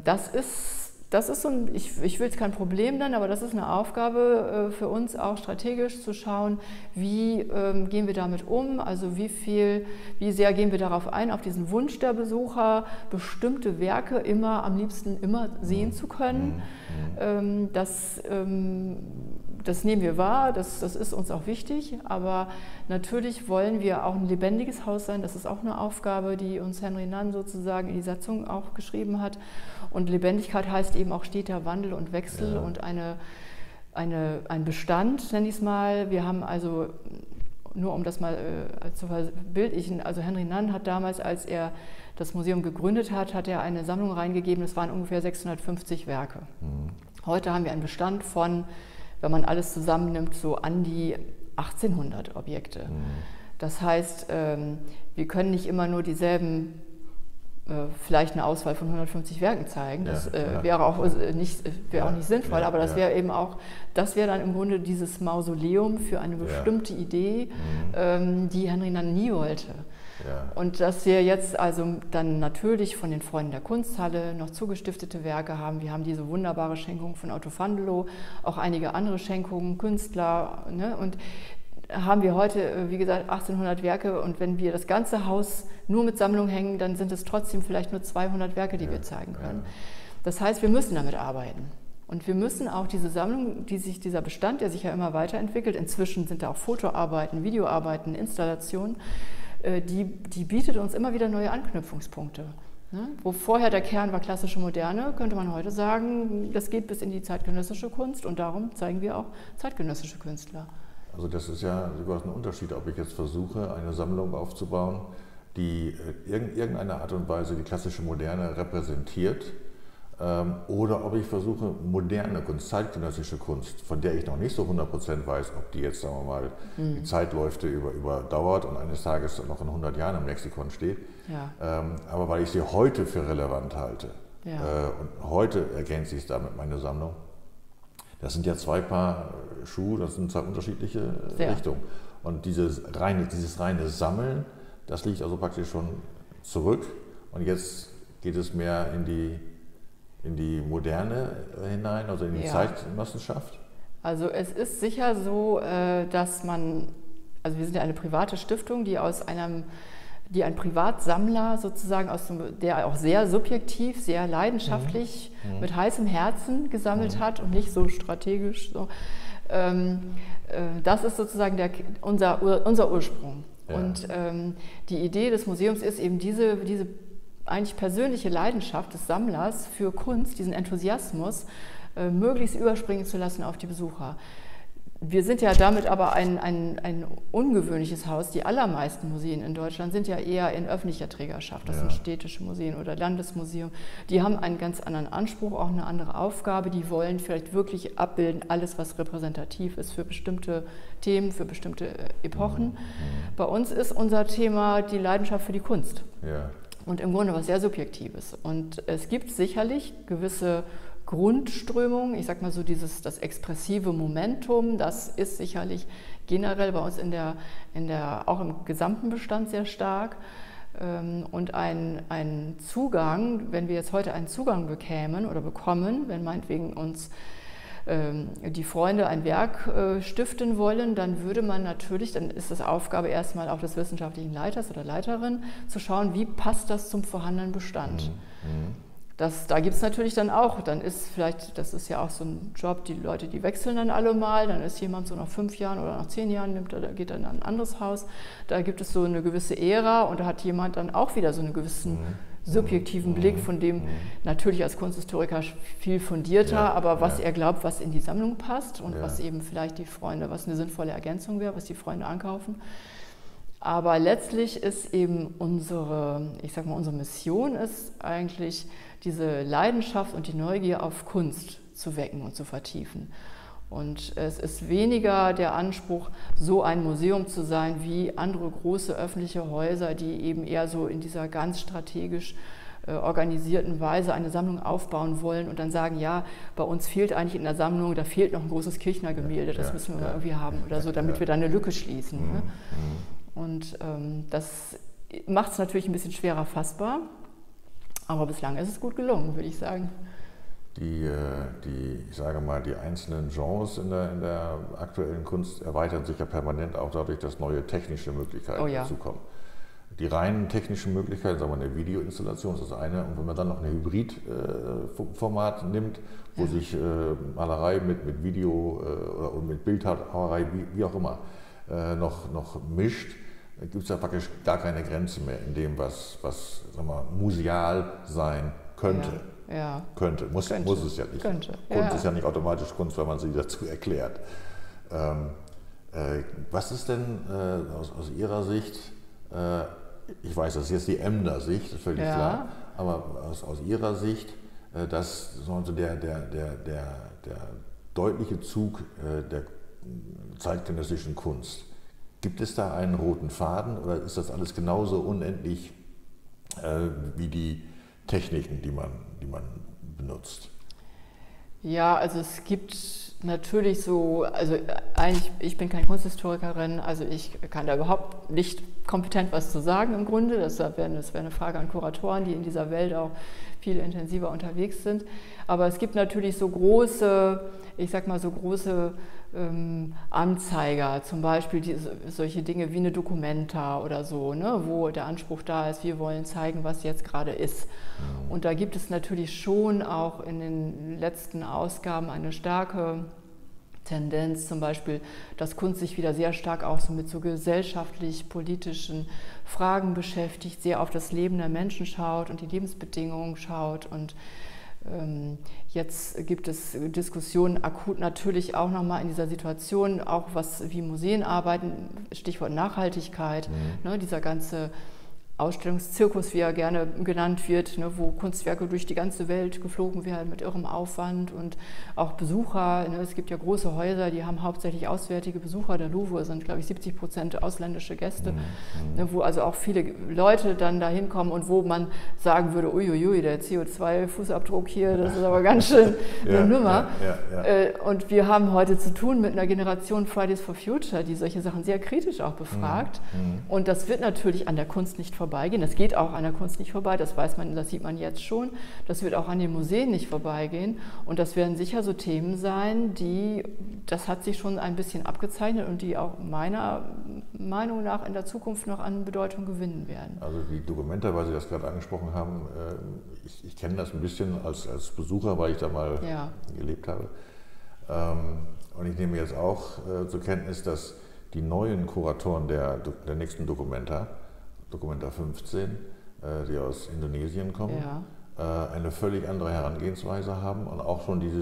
das ist so ein, ich will es kein Problem nennen, aber das ist eine Aufgabe für uns auch strategisch zu schauen, wie gehen wir damit um, also wie sehr gehen wir darauf ein, auf diesen Wunsch der Besucher, bestimmte Werke am liebsten immer sehen zu können. Das nehmen wir wahr, das ist uns auch wichtig, aber natürlich wollen wir auch ein lebendiges Haus sein. Das ist auch eine Aufgabe, die uns Henry Nannen sozusagen in die Satzung auch geschrieben hat. Und Lebendigkeit heißt eben auch steter Wandel und Wechsel und ein Bestand, nenne ich es mal. Wir haben also, nur um das mal zu verbildlichen, also Henry Nannen hat damals, als er das Museum gegründet hat, hat er eine Sammlung reingegeben, das waren ungefähr 650 Werke. Heute haben wir einen Bestand von, wenn man alles zusammennimmt, so an die 1800 Objekte. Das heißt, wir können nicht immer nur dieselben, vielleicht eine Auswahl von 150 Werken zeigen. Das wäre auch nicht sinnvoll, aber das wäre eben auch, das wäre dann im Grunde dieses Mausoleum für eine bestimmte Idee, die Henry Nannen nie wollte. Und dass wir jetzt also dann natürlich von den Freunden der Kunsthalle noch zugestiftete Werke haben. Wir haben diese wunderbare Schenkung von Otto Vandelow, auch einige andere Schenkungen, Künstler. Ne? Und haben wir heute, wie gesagt, 1800 Werke. Und wenn wir das ganze Haus nur mit Sammlung hängen, dann sind es trotzdem vielleicht nur 200 Werke, die wir zeigen können. Das heißt, wir müssen damit arbeiten. Und wir müssen auch diese Sammlung, dieser Bestand, der sich ja immer weiterentwickelt, inzwischen sind da auch Fotoarbeiten, Videoarbeiten, Installationen, die bietet uns immer wieder neue Anknüpfungspunkte. Ne? Wo vorher der Kern war klassische Moderne, könnte man heute sagen, das geht bis in die zeitgenössische Kunst und darum zeigen wir auch zeitgenössische Künstler. Also das ist ja sogar ein Unterschied, ob ich jetzt versuche, eine Sammlung aufzubauen, die in irgendeiner Art und Weise die klassische Moderne repräsentiert, oder ob ich versuche, moderne Kunst, zeitgenössische Kunst, von der ich noch nicht so 100% weiß, ob die jetzt, sagen wir mal, die Zeitläufe überdauert und eines Tages noch in 100 Jahren im Lexikon steht, aber weil ich sie heute für relevant halte. Und heute ergänzt sich damit meine Sammlung. Das sind ja zwei Paar Schuhe, das sind zwei unterschiedliche Richtungen. Und dieses reine Sammeln, das liegt also praktisch schon zurück und jetzt geht es mehr in die Moderne hinein, also in die Zeitgenossenschaft? Also es ist sicher so, dass also wir sind ja eine private Stiftung, die ein Privatsammler sozusagen, der auch sehr subjektiv, sehr leidenschaftlich, mit heißem Herzen gesammelt hat und nicht so strategisch. So. Das ist sozusagen unser Ursprung. Und die Idee des Museums ist eben diese eigentlich persönliche Leidenschaft des Sammlers für Kunst, diesen Enthusiasmus, möglichst überspringen zu lassen auf die Besucher. Wir sind ja damit aber ein ungewöhnliches Haus. Die allermeisten Museen in Deutschland sind ja eher in öffentlicher Trägerschaft. Das sind städtische Museen oder Landesmuseum. Die haben einen ganz anderen Anspruch, auch eine andere Aufgabe. Die wollen vielleicht wirklich abbilden, alles, was repräsentativ ist für bestimmte Themen, für bestimmte Epochen. Bei uns ist unser Thema die Leidenschaft für die Kunst. Ja. Und im Grunde was sehr Subjektives. Und es gibt sicherlich gewisse Grundströmung, ich sag mal so das expressive Momentum, das ist sicherlich generell bei uns auch im gesamten Bestand sehr stark. Und ein Zugang, wenn wir jetzt heute einen Zugang bekämen oder bekommen, wenn meinetwegen uns die Freunde ein Werk stiften wollen, dann ist das Aufgabe erstmal auch des wissenschaftlichen Leiters oder Leiterin, zu schauen, wie passt das zum vorhandenen Bestand. Da gibt es natürlich dann auch, das ist ja auch so ein Job, die Leute, die wechseln dann alle mal, dann ist jemand so nach 5 Jahren oder nach 10 Jahren, geht dann in ein anderes Haus, da gibt es so eine gewisse Ära und da hat jemand dann auch wieder so einen gewissen subjektiven Blick, von dem natürlich als Kunsthistoriker viel fundierter, aber was er glaubt, was in die Sammlung passt und was eben vielleicht die Freunde, was eine sinnvolle Ergänzung wäre, was die Freunde ankaufen. Aber letztlich ist eben unsere Mission ist eigentlich, diese Leidenschaft und die Neugier auf Kunst zu wecken und zu vertiefen. Und es ist weniger der Anspruch, so ein Museum zu sein wie andere große öffentliche Häuser, die eben eher so in dieser ganz strategisch organisierten Weise eine Sammlung aufbauen wollen und dann sagen, ja, bei uns fehlt eigentlich in der Sammlung, da fehlt noch ein großes Kirchner-Gemälde, das müssen wir irgendwie haben oder so, damit wir da eine Lücke schließen. Ne? Und das macht es natürlich ein bisschen schwerer fassbar, aber bislang ist es gut gelungen, würde ich sagen. Ich sage mal, die einzelnen Genres in der aktuellen Kunst erweitern sich ja permanent auch dadurch, dass neue technische Möglichkeiten dazukommen. Die reinen technischen Möglichkeiten, sagen wir eine Videoinstallation ist das eine, und wenn man dann noch ein Hybridformat nimmt, wo sich Malerei mit Video oder mit Bildhauerei, wie auch immer, noch mischt, gibt es ja praktisch gar keine Grenze mehr in dem, was sagen wir, museal sein könnte. Könnte, muss es ja nicht. Kunst ist ja nicht automatisch Kunst, wenn man sie dazu erklärt. Was ist denn aus Ihrer Sicht, ich weiß, das ist jetzt die Emder Sicht, das ist völlig klar, aber aus Ihrer Sicht, das so der deutliche Zug der zeitgenössischen Kunst. Gibt es da einen roten Faden oder ist das alles genauso unendlich wie die Techniken, die man benutzt? Ja, also es gibt natürlich so, also eigentlich, ich bin keine Kunsthistorikerin, also ich kann da überhaupt nicht kompetent was zu sagen im Grunde. Das wäre eine Frage an Kuratoren, die in dieser Welt auch viel intensiver unterwegs sind. Aber es gibt natürlich so große, Anzeiger, zum Beispiel solche Dinge wie eine Documenta oder so, ne, wo der Anspruch da ist, wir wollen zeigen, was jetzt gerade ist. Und da gibt es natürlich schon auch in den letzten Ausgaben eine starke Tendenz, zum Beispiel, dass Kunst sich wieder sehr stark auch so mit so gesellschaftlich-politischen Fragen beschäftigt, sehr auf das Leben der Menschen schaut und die Lebensbedingungen schaut. Und jetzt gibt es Diskussionen akut natürlich auch nochmal in dieser Situation, auch wie Museen arbeiten, Stichwort Nachhaltigkeit, ne, dieser ganze Ausstellungszirkus, wie er gerne genannt wird, ne, wo Kunstwerke durch die ganze Welt geflogen werden mit irrem Aufwand und auch Besucher. Ne, es gibt ja große Häuser, die haben hauptsächlich auswärtige Besucher. Der Louvre sind, glaube ich, 70% ausländische Gäste, ne, wo also auch viele Leute dann da hinkommen und wo man sagen würde, uiuiui, der CO2-Fußabdruck hier, das ist aber ganz schön eine Nummer. Und wir haben heute zu tun mit einer Generation Fridays for Future, die solche Sachen sehr kritisch auch befragt. Und das wird natürlich an der Kunst nicht vorbeigehen. Das geht auch an der Kunst nicht vorbei, das weiß man, das sieht man jetzt schon. Das wird auch an den Museen nicht vorbeigehen. Und das werden sicher so Themen sein, das hat sich schon ein bisschen abgezeichnet und die auch meiner Meinung nach in der Zukunft noch an Bedeutung gewinnen werden. Also die Documenta, weil Sie das gerade angesprochen haben, ich kenne das ein bisschen als Besucher, weil ich da mal gelebt habe. Und ich nehme jetzt auch zur Kenntnis, dass die neuen Kuratoren der nächsten Documenta 15, die aus Indonesien kommen, eine völlig andere Herangehensweise haben und auch schon dieses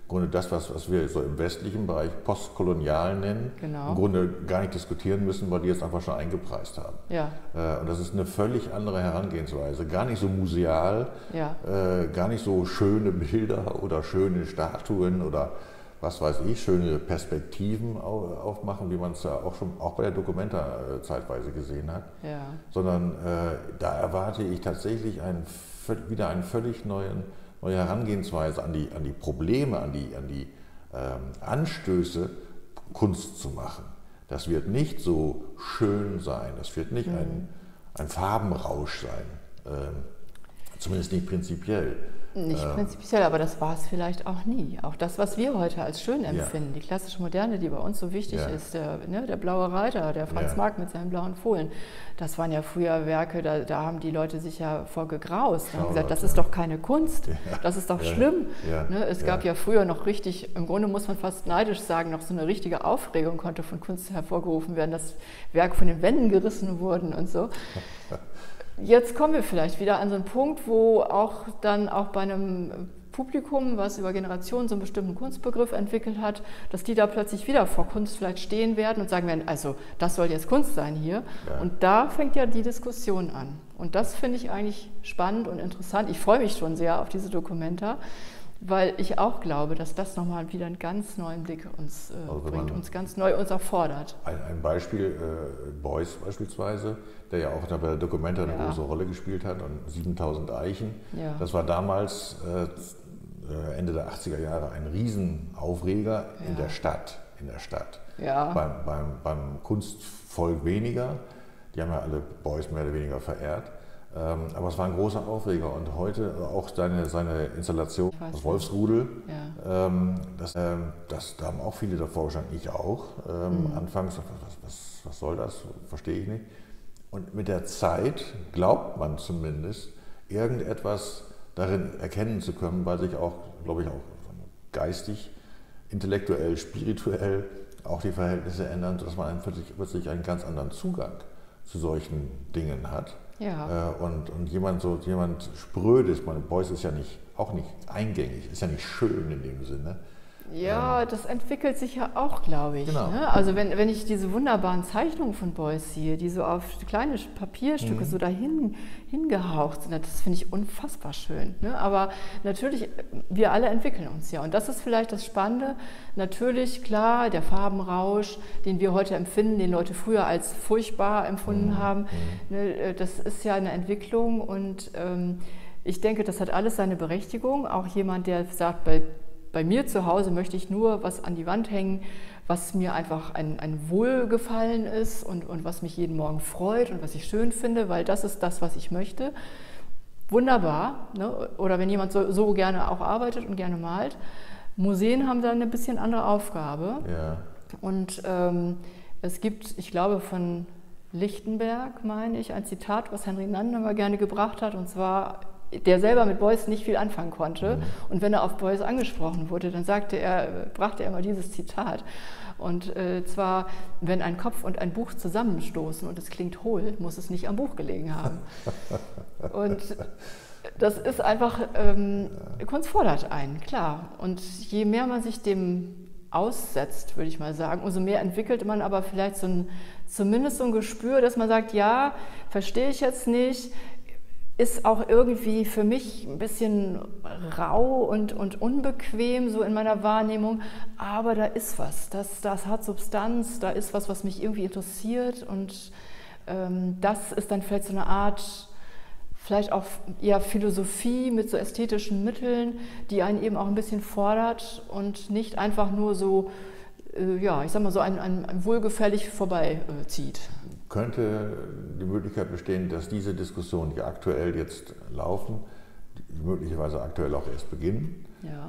Grunde das, was wir so im westlichen Bereich postkolonial nennen, Genau. im Grunde gar nicht diskutieren müssen, weil die jetzt einfach schon eingepreist haben. Ja. Und das ist eine völlig andere Herangehensweise, gar nicht so museal, Ja. gar nicht so schöne Bilder oder schöne Statuen oder was weiß ich, schöne Perspektiven aufmachen, wie man es ja auch bei der Documenta zeitweise gesehen hat, Ja. sondern da erwarte ich tatsächlich wieder eine völlig neue Herangehensweise an die Probleme, an die Anstöße, Kunst zu machen. Das wird nicht so schön sein, das wird nicht ein Farbenrausch sein, zumindest nicht prinzipiell. Nicht prinzipiell, aber das war es vielleicht auch nie. Auch das, was wir heute als schön empfinden, die klassische Moderne, die bei uns so wichtig ist, der blaue Reiter, der Franz Marc mit seinen blauen Fohlen, das waren ja früher Werke, da haben die Leute sich ja vorgegraust und haben gesagt, das ist doch keine Kunst, das ist doch schlimm. Es gab ja früher noch richtig, im Grunde muss man fast neidisch sagen, noch so eine richtige Aufregung konnte von Kunst hervorgerufen werden, dass Werke von den Wänden gerissen wurden und so. Jetzt kommen wir vielleicht wieder an so einen Punkt, wo dann auch bei einem Publikum, was über Generationen so einen bestimmten Kunstbegriff entwickelt hat, dass die da plötzlich wieder vor Kunst vielleicht stehen werden und sagen werden, also das soll jetzt Kunst sein hier. Ja. Und da fängt ja die Diskussion an. Und das finde ich eigentlich spannend und interessant. Ich freue mich schon sehr auf diese Documenta, weil ich auch glaube, dass das nochmal wieder einen ganz neuen Blick uns bringt, uns ganz neu uns erfordert. Ein Beispiel, Beuys beispielsweise, der ja auch bei der Documenta eine große Rolle gespielt hat, und 7000 Eichen. Ja. Das war damals Ende der 80er Jahre ein Riesenaufreger in der Stadt. Ja. Beim Kunstvolk weniger. Die haben ja alle Beuys mehr oder weniger verehrt. Aber es war ein großer Aufreger, und heute auch seine Installation aus Wolfsrudel, da haben auch viele davor gestanden, ich auch. Anfangs, was soll das, verstehe ich nicht. Und mit der Zeit glaubt man zumindest, irgendetwas darin erkennen zu können, weil sich auch, glaube ich, auch geistig, intellektuell, spirituell auch die Verhältnisse ändern, dass man plötzlich einen ganz anderen Zugang zu solchen Dingen hat. Ja. Und jemand Sprödes, Beuys ist ja auch nicht eingängig, ist ja nicht schön in dem Sinne. Ja, das entwickelt sich ja auch, glaube ich. Genau. Ne? Also wenn ich diese wunderbaren Zeichnungen von Beuys sehe, die so auf kleine Papierstücke so dahin hingehaucht sind, das finde ich unfassbar schön. Ne? Aber natürlich, wir alle entwickeln uns ja. Und das ist vielleicht das Spannende. Natürlich, klar, der Farbenrausch, den wir heute empfinden, den Leute früher als furchtbar empfunden haben, ne, das ist ja eine Entwicklung. Und ich denke, das hat alles seine Berechtigung. Auch jemand, der sagt, bei mir zu Hause möchte ich nur was an die Wand hängen, was mir einfach ein Wohlgefallen ist und was mich jeden Morgen freut und was ich schön finde, weil das ist das, was ich möchte. Wunderbar. Ne? Oder wenn jemand so gerne auch arbeitet und gerne malt. Museen haben da eine bisschen andere Aufgabe. Ja. Und es gibt, ich glaube, von Lichtenberg, meine ich, ein Zitat, was Henry Nannen immer gerne gebracht hat, und zwar: der selber mit Beuys nicht viel anfangen konnte. Und wenn er auf Beuys angesprochen wurde, dann brachte er immer dieses Zitat. Und zwar, wenn ein Kopf und ein Buch zusammenstoßen und es klingt hohl, muss es nicht am Buch gelegen haben. Und das ist einfach, Kunst fordert einen, klar. Und je mehr man sich dem aussetzt, würde ich mal sagen, umso mehr entwickelt man aber vielleicht zumindest so ein Gespür, dass man sagt, ja, verstehe ich jetzt nicht, ist auch irgendwie für mich ein bisschen rau und unbequem so in meiner Wahrnehmung, aber da ist was, das hat Substanz, da ist was mich irgendwie interessiert, und das ist dann vielleicht so eine Art, vielleicht auch eher Philosophie mit so ästhetischen Mitteln, die einen eben auch ein bisschen fordert und nicht einfach nur so, ich sag mal so ein wohlgefällig vorbeizieht. Könnte die Möglichkeit bestehen, dass diese Diskussionen, die aktuell jetzt laufen, die möglicherweise aktuell auch erst beginnen,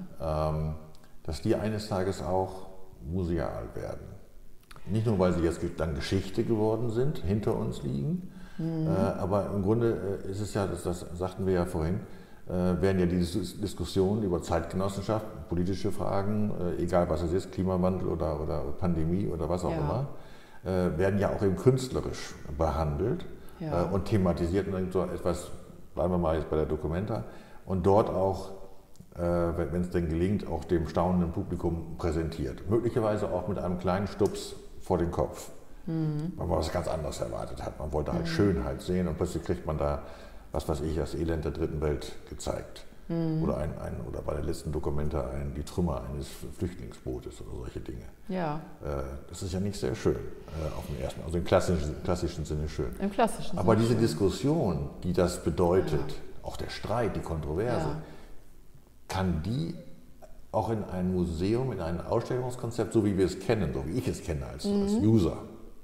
dass die eines Tages auch museal werden? Nicht nur, weil sie jetzt dann Geschichte geworden sind, hinter uns liegen, aber im Grunde ist es ja, das sagten wir ja vorhin, werden ja diese Diskussionen über Zeitgenossenschaft, politische Fragen, egal was es ist, Klimawandel oder Pandemie oder was auch immer, werden ja auch eben künstlerisch behandelt und thematisiert, und so etwas, bleiben wir mal jetzt bei der Documenta, und dort auch wenn es denn gelingt, auch dem staunenden Publikum präsentiert. Möglicherweise auch mit einem kleinen Stups vor den Kopf. Weil man was ganz anderes erwartet hat. Man wollte halt Schönheit sehen und plötzlich kriegt man da, was weiß ich, das Elend der dritten Welt gezeigt. Oder, oder bei der letzten Dokumente die Trümmer eines Flüchtlingsbootes oder solche Dinge. Ja. Das ist ja nicht sehr schön auf dem ersten, also im klassischen Sinne schön. Im klassischen Sinne. Aber diese Diskussion, die das bedeutet, auch der Streit, die Kontroverse, kann die auch in ein Museum, in ein Ausstellungskonzept, so wie wir es kennen, so wie ich es kenne als User,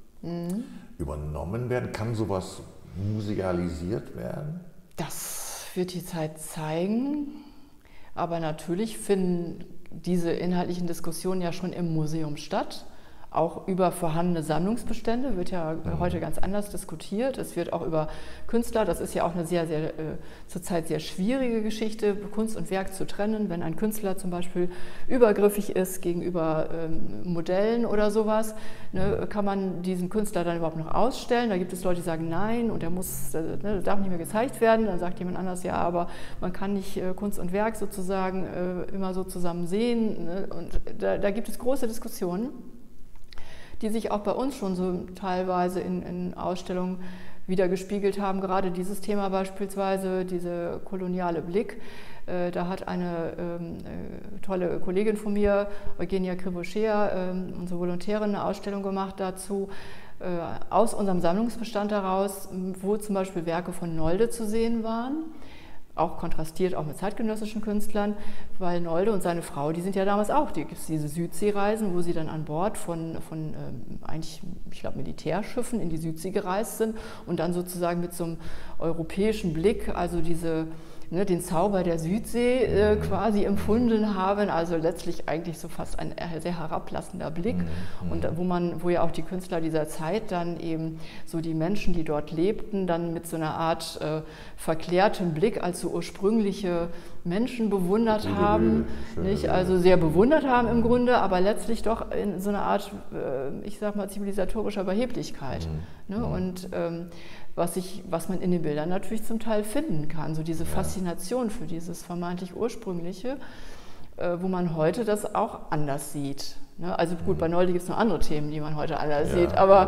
übernommen werden? Kann sowas musealisiert werden? Das wird die Zeit zeigen, aber natürlich finden diese inhaltlichen Diskussionen ja schon im Museum statt. Auch über vorhandene Sammlungsbestände wird ja heute ganz anders diskutiert. Es wird auch über Künstler, das ist ja auch eine zurzeit sehr schwierige Geschichte, Kunst und Werk zu trennen. Wenn ein Künstler zum Beispiel übergriffig ist gegenüber Modellen oder sowas, ne, kann man diesen Künstler dann überhaupt noch ausstellen? Da gibt es Leute, die sagen nein und der darf nicht mehr gezeigt werden. Dann sagt jemand anders, ja, aber man kann nicht Kunst und Werk sozusagen immer so zusammen sehen. Ne? Und da gibt es große Diskussionen, die sich auch bei uns schon so teilweise in Ausstellungen wieder gespiegelt haben. Gerade dieses Thema beispielsweise, dieser koloniale Blick. Da hat eine tolle Kollegin von mir, Eugenia Krivoschea, unsere Volontärin, eine Ausstellung gemacht dazu, aus unserem Sammlungsbestand heraus, wo zum Beispiel Werke von Nolde zu sehen waren. Auch kontrastiert auch mit zeitgenössischen Künstlern, weil Nolde und seine Frau, die sind ja damals auch, diese Südseereisen, wo sie dann an Bord von eigentlich, ich glaube, Militärschiffen in die Südsee gereist sind und dann sozusagen mit so einem europäischen Blick, also den Zauber der Südsee quasi empfunden haben, also letztlich eigentlich so fast ein sehr herablassender Blick und wo ja auch die Künstler dieser Zeit dann eben so die Menschen, die dort lebten, dann mit so einer Art verklärtem Blick als so ursprüngliche Menschen bewundert haben, nicht? Also sehr bewundert haben im Grunde, aber letztlich doch in so einer Art, ich sag mal, zivilisatorischer Überheblichkeit. Ne? Und was man in den Bildern natürlich zum Teil finden kann, so diese Faszination für dieses vermeintlich Ursprüngliche, wo man heute das auch anders sieht. Ne? Also gut, bei Nolde gibt es noch andere Themen, die man heute anders sieht, aber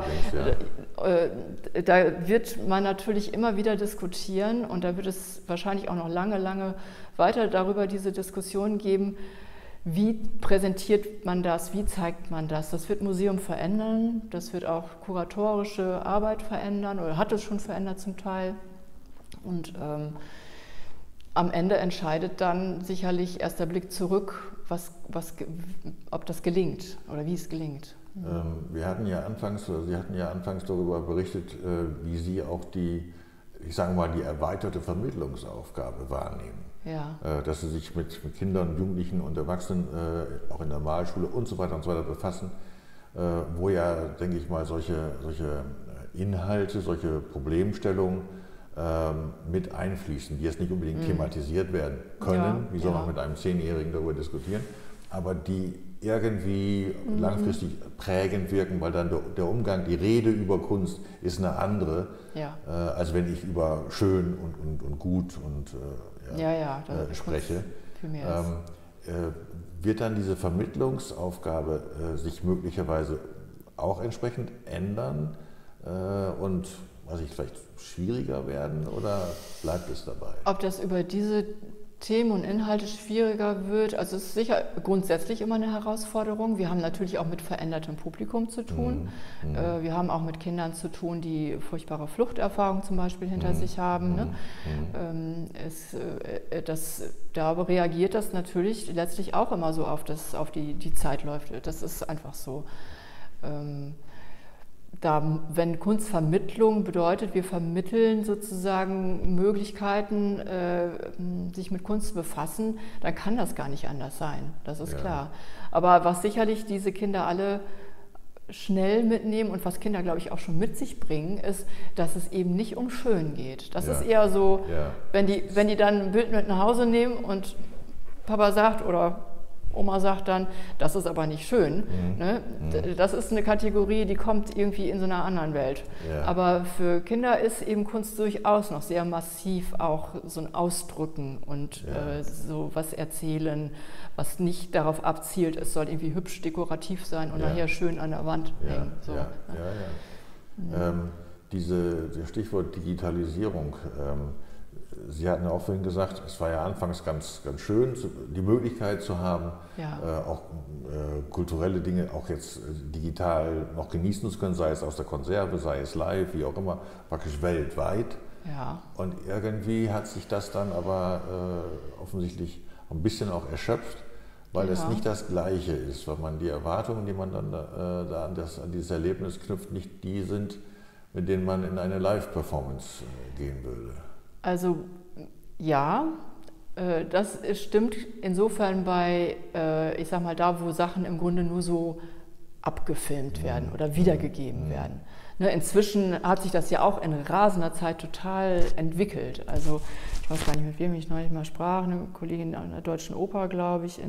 da wird man natürlich immer wieder diskutieren und da wird es wahrscheinlich auch noch lange, lange weiter darüber diese Diskussion geben, wie präsentiert man das, wie zeigt man das? Das wird Museum verändern, das wird auch kuratorische Arbeit verändern oder hat es schon verändert zum Teil. Und am Ende entscheidet dann sicherlich erst der Blick zurück, ob das gelingt oder wie es gelingt. Sie hatten ja anfangs darüber berichtet, wie Sie auch die erweiterte Vermittlungsaufgabe wahrnehmen. Ja. Dass Sie sich mit Kindern, Jugendlichen und Erwachsenen auch in der Malschule und so weiter befassen, wo ja, denke ich mal, solche Inhalte, solche Problemstellungen mit einfließen, die jetzt nicht unbedingt thematisiert werden können. Wie soll man mit einem 10-Jährigen darüber diskutieren? Aber die irgendwie langfristig prägend wirken, weil dann der Umgang, die Rede über Kunst ist eine andere, als wenn ich über schön und gut und spreche. Wird dann diese Vermittlungsaufgabe sich möglicherweise auch entsprechend ändern und vielleicht schwieriger werden oder bleibt es dabei? Ob das über diese Themen und Inhalte schwieriger wird, also es ist sicher grundsätzlich immer eine Herausforderung. Wir haben natürlich auch mit verändertem Publikum zu tun. Wir haben auch mit Kindern zu tun, die furchtbare Fluchterfahrungen zum Beispiel hinter sich haben. Ne? Da reagiert das natürlich letztlich auch immer so auf die Zeitläufe. Das ist einfach so. Wenn Kunstvermittlung bedeutet, wir vermitteln sozusagen Möglichkeiten, sich mit Kunst zu befassen, dann kann das gar nicht anders sein, das ist klar. Aber was sicherlich diese Kinder alle schnell mitnehmen und was Kinder, glaube ich, auch schon mit sich bringen, ist, dass es eben nicht um schön geht. Das ist eher so, wenn die dann ein Bild mit nach Hause nehmen und Papa sagt oder Oma sagt dann, das ist aber nicht schön. Ne? Das ist eine Kategorie, die kommt irgendwie in so einer anderen Welt. Ja. Aber für Kinder ist eben Kunst durchaus noch sehr massiv auch so ein Ausdrücken und so was erzählen, was nicht darauf abzielt, es soll irgendwie hübsch dekorativ sein und nachher schön an der Wand hängen. So, Das Stichwort Digitalisierung. Sie hatten ja auch vorhin gesagt, es war ja anfangs ganz schön, die Möglichkeit zu haben, auch kulturelle Dinge auch jetzt digital noch genießen zu können, sei es aus der Konserve, sei es live, wie auch immer, praktisch weltweit. Ja. Und irgendwie hat sich das dann aber offensichtlich ein bisschen auch erschöpft, weil es nicht das Gleiche ist, weil man die Erwartungen, die man dann an dieses Erlebnis knüpft, nicht die sind, mit denen man in eine Live-Performance gehen würde. Also ja, das stimmt insofern bei, ich sag mal, da wo Sachen im Grunde nur so abgefilmt werden oder wiedergegeben werden. Ne, inzwischen hat sich das ja auch in rasender Zeit total entwickelt. Also ich weiß gar nicht, mit wem ich neulich mal sprach, eine Kollegin an der Deutschen Oper, glaube ich,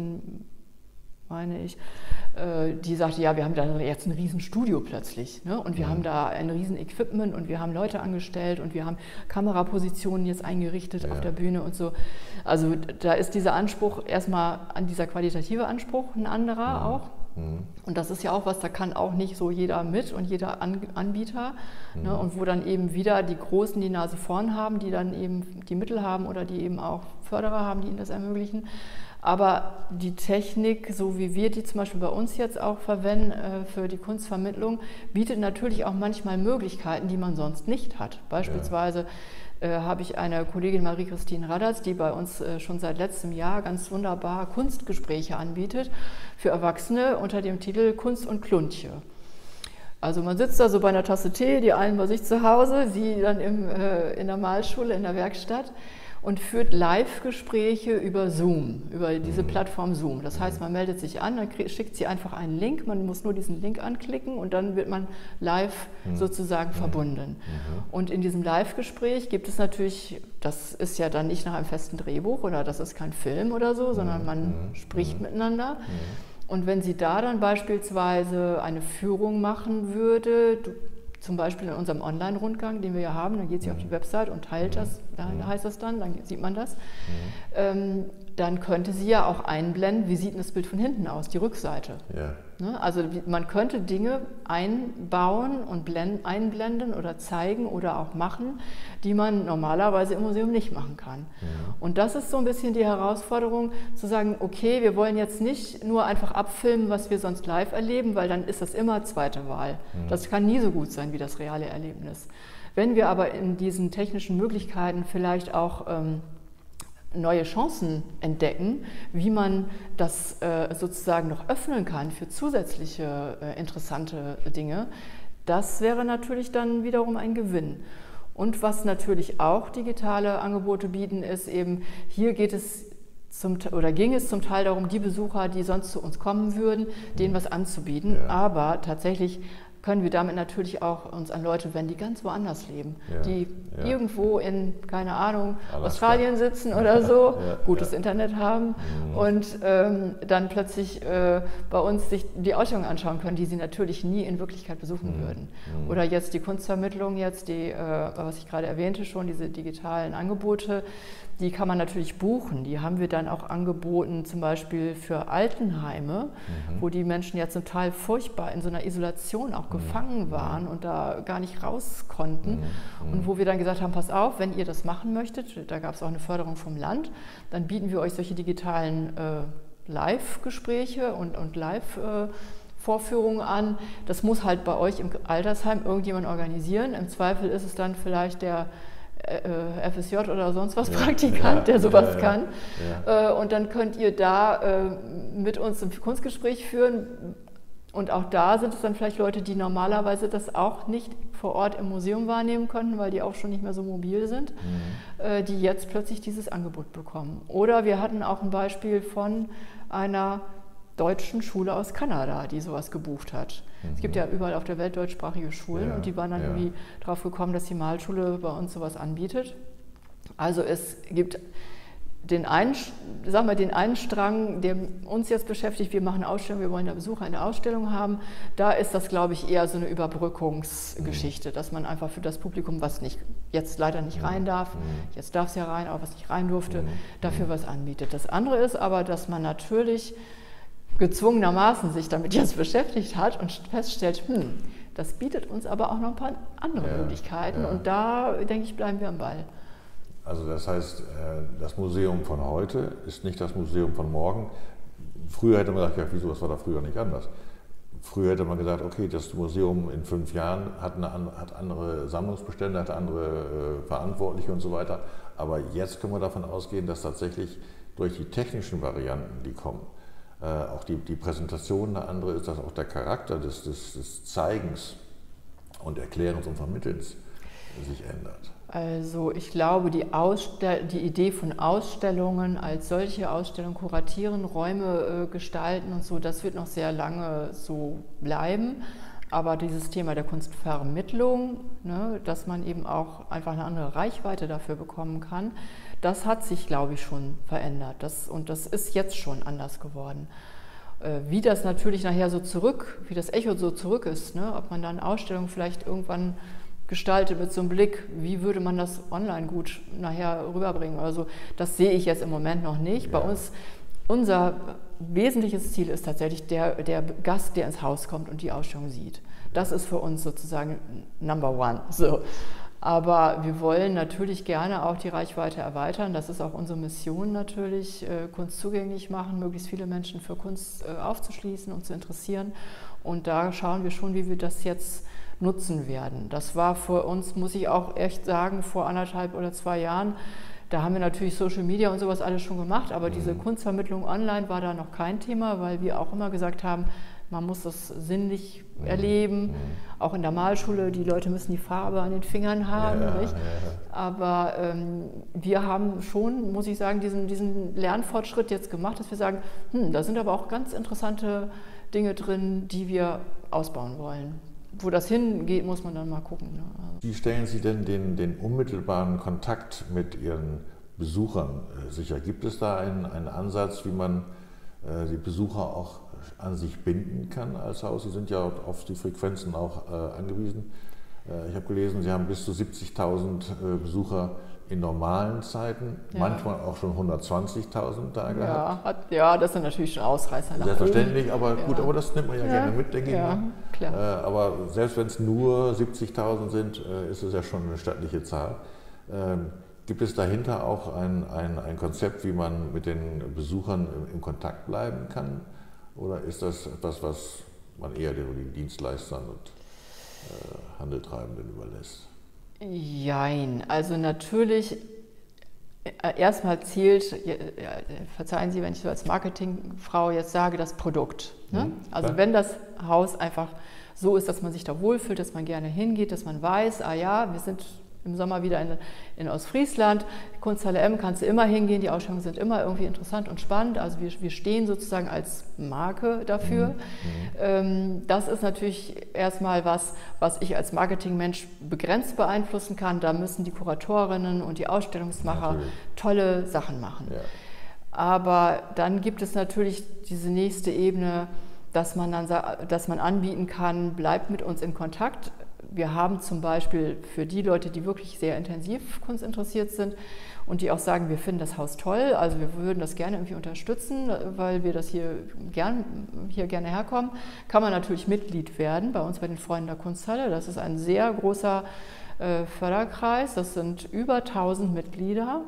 meine ich, die sagte, ja, wir haben da jetzt ein Riesenstudio plötzlich, ne? Und wir haben da ein Riesen-Equipment und wir haben Leute angestellt und wir haben Kamerapositionen jetzt eingerichtet auf der Bühne und so. Also da ist dieser Anspruch erstmal, dieser qualitative Anspruch ein anderer auch. Und das ist ja auch was, da kann auch nicht so jeder mit und jeder Anbieter. Ne? Und wo dann eben wieder die Großen die Nase vorn haben, die dann eben die Mittel haben oder die eben auch Förderer haben, die ihnen das ermöglichen. Aber die Technik, so wie wir die zum Beispiel bei uns jetzt auch verwenden für die Kunstvermittlung, bietet natürlich auch manchmal Möglichkeiten, die man sonst nicht hat. Beispielsweise habe ich eine Kollegin Marie-Christine Radatz, die bei uns schon seit letztem Jahr ganz wunderbar Kunstgespräche anbietet für Erwachsene unter dem Titel Kunst und Kluntje. Also man sitzt da so bei einer Tasse Tee, die einen bei sich zu Hause, sie dann in der Malschule, in der Werkstatt und führt Live-Gespräche über Zoom, über diese Plattform Zoom. Das heißt, man meldet sich an, dann schickt sie einfach einen Link, man muss nur diesen Link anklicken und dann wird man live sozusagen verbunden. Und in diesem Live-Gespräch gibt es natürlich, das ist ja dann nicht nach einem festen Drehbuch oder das ist kein Film oder so, sondern man spricht miteinander. Und wenn sie da dann beispielsweise eine Führung machen würde, zum Beispiel in unserem Online-Rundgang, den wir ja haben, dann geht sie auf die Website und teilt das, da heißt das dann sieht man das. Dann könnte sie ja auch einblenden, wie sieht denn das Bild von hinten aus, die Rückseite. Ja. Ne? Also man könnte Dinge einbauen und einblenden oder zeigen oder auch machen, die man normalerweise im Museum nicht machen kann. Und das ist so ein bisschen die Herausforderung, zu sagen, okay, wir wollen jetzt nicht nur einfach abfilmen, was wir sonst live erleben, weil dann ist das immer zweite Wahl. Das kann nie so gut sein wie das reale Erlebnis. Wenn wir aber in diesen technischen Möglichkeiten vielleicht auch neue Chancen entdecken, wie man das sozusagen noch öffnen kann für zusätzliche interessante Dinge, das wäre natürlich dann wiederum ein Gewinn. Und was natürlich auch digitale Angebote bieten, ist eben, hier ging es zum Teil darum, die Besucher, die sonst zu uns kommen würden, denen was anzubieten, aber tatsächlich können wir damit natürlich auch uns an Leute wenden, die ganz woanders leben, die irgendwo in, keine Ahnung, Australien sitzen oder so, gutes Internet haben und dann plötzlich bei uns sich die Ausstellung anschauen können, die sie natürlich nie in Wirklichkeit besuchen würden. Oder jetzt die Kunstvermittlung, jetzt was ich gerade erwähnte schon, diese digitalen Angebote, die kann man natürlich buchen. Die haben wir dann auch angeboten, zum Beispiel für Altenheime, wo die Menschen ja zum Teil furchtbar in so einer Isolation auch gefangen waren und da gar nicht raus konnten. Und wo wir dann gesagt haben, pass auf, wenn ihr das machen möchtet, da gab es auch eine Förderung vom Land, dann bieten wir euch solche digitalen Live-Gespräche und Live-Vorführungen an. Das muss halt bei euch im Altersheim irgendjemand organisieren. Im Zweifel ist es dann vielleicht der FSJ oder sonst was Praktikant, der sowas kann. Und dann könnt ihr da mit uns ein Kunstgespräch führen. Und auch da sind es dann vielleicht Leute, die normalerweise das auch nicht vor Ort im Museum wahrnehmen könnten, weil die auch schon nicht mehr so mobil sind, die jetzt plötzlich dieses Angebot bekommen. Oder wir hatten auch ein Beispiel von einer deutschen Schule aus Kanada, die sowas gebucht hat. Es gibt ja überall auf der Welt deutschsprachige Schulen und die waren dann irgendwie drauf gekommen, dass die Malschule bei uns sowas anbietet. Also es gibt den einen Strang, der uns jetzt beschäftigt, wir machen Ausstellungen, wir wollen da Besucher in der Ausstellung haben, da ist das, glaube ich, eher so eine Überbrückungsgeschichte, dass man einfach für das Publikum, was jetzt leider nicht rein darf, jetzt darf es ja rein, aber was nicht rein durfte, dafür was anbietet. Das andere ist aber, dass man natürlich gezwungenermaßen sich damit jetzt beschäftigt hat und feststellt, das bietet uns aber auch noch ein paar andere Möglichkeiten und da, denke ich, bleiben wir am Ball. Also das heißt, das Museum von heute ist nicht das Museum von morgen. Früher hätte man gesagt, ja wieso, das war da früher nicht anders. Früher hätte man gesagt, okay, das Museum in 5 Jahren hat andere Sammlungsbestände, hat andere Verantwortliche und so weiter. Aber jetzt können wir davon ausgehen, dass tatsächlich durch die technischen Varianten, die kommen, auch die Präsentation eine andere ist, dass auch der Charakter des Zeigens und Erklärens und Vermittelns sich ändert. Also ich glaube, die Idee von Ausstellungen als solche Ausstellungen kuratieren, Räume gestalten und so, das wird noch sehr lange so bleiben. Aber dieses Thema der Kunstvermittlung, ne, dass man eben auch einfach eine andere Reichweite dafür bekommen kann, das hat sich, glaube ich, schon verändert. Und das ist jetzt schon anders geworden. Wie das natürlich nachher so wie das Echo so zurück ist, ne, ob man dann Ausstellungen vielleicht irgendwann gestaltet mit so einem Blick, wie würde man das online gut nachher rüberbringen oder so. Das sehe ich jetzt im Moment noch nicht. Bei uns, unser wesentliches Ziel ist tatsächlich der Gast, der ins Haus kommt und die Ausstellung sieht. Das ist für uns sozusagen Number One. So. Aber wir wollen natürlich gerne auch die Reichweite erweitern. Das ist auch unsere Mission natürlich, Kunst zugänglich machen, möglichst viele Menschen für Kunst aufzuschließen und zu interessieren. Und da schauen wir schon, wie wir das jetzt nutzen werden. Das war für uns, muss ich auch echt sagen, vor 1,5 oder 2 Jahren, da haben wir natürlich Social Media und sowas alles schon gemacht, aber diese Kunstvermittlung online war da noch kein Thema, weil wir auch immer gesagt haben, man muss das sinnlich erleben, auch in der Malschule, die Leute müssen die Farbe an den Fingern haben, nicht? Aber wir haben schon, muss ich sagen, diesen Lernfortschritt jetzt gemacht, dass wir sagen, da sind aber auch ganz interessante Dinge drin, die wir ausbauen wollen. Wo das hingeht, muss man dann mal gucken. Ne? Wie stellen Sie denn den unmittelbaren Kontakt mit Ihren Besuchern sicher? Gibt es da einen Ansatz, wie man die Besucher auch an sich binden kann als Haus? Sie sind ja auf die Frequenzen auch angewiesen. Ich habe gelesen, Sie haben bis zu 70.000 Besucher in normalen Zeiten, manchmal auch schon 120.000 da gehabt. Ja, das sind natürlich schon Ausreißer. Selbstverständlich, aber gut, aber das nimmt man ja gerne mit, denke ich mal. Klar. Aber selbst wenn es nur 70.000 sind, ist es ja schon eine stattliche Zahl. Gibt es dahinter auch ein Konzept, wie man mit den Besuchern im Kontakt bleiben kann? Oder ist das etwas, was man eher den Dienstleistern und Handeltreibenden überlässt? Jein, also natürlich, erstmal zählt, verzeihen Sie, wenn ich so als Marketingfrau jetzt sage, das Produkt. Ne? Also wenn das Haus einfach so ist, dass man sich da wohlfühlt, dass man gerne hingeht, dass man weiß, wir sind im Sommer wieder in Ostfriesland, Kunsthalle M kannst du immer hingehen, die Ausstellungen sind immer irgendwie interessant und spannend, also wir stehen sozusagen als Marke dafür. Das ist natürlich erstmal was ich als Marketingmensch begrenzt beeinflussen kann, da müssen die Kuratorinnen und die Ausstellungsmacher tolle Sachen machen. Ja. Aber dann gibt es natürlich diese nächste Ebene, dass man anbieten kann, bleibt mit uns in Kontakt. Wir haben zum Beispiel für die Leute, die wirklich sehr intensiv kunstinteressiert sind und die auch sagen, wir finden das Haus toll, also wir würden das gerne irgendwie unterstützen, weil wir das hier gerne herkommen, kann man natürlich Mitglied werden bei uns bei den Freunden der Kunsthalle. Das ist ein sehr großer Förderkreis, das sind über 1000 Mitglieder,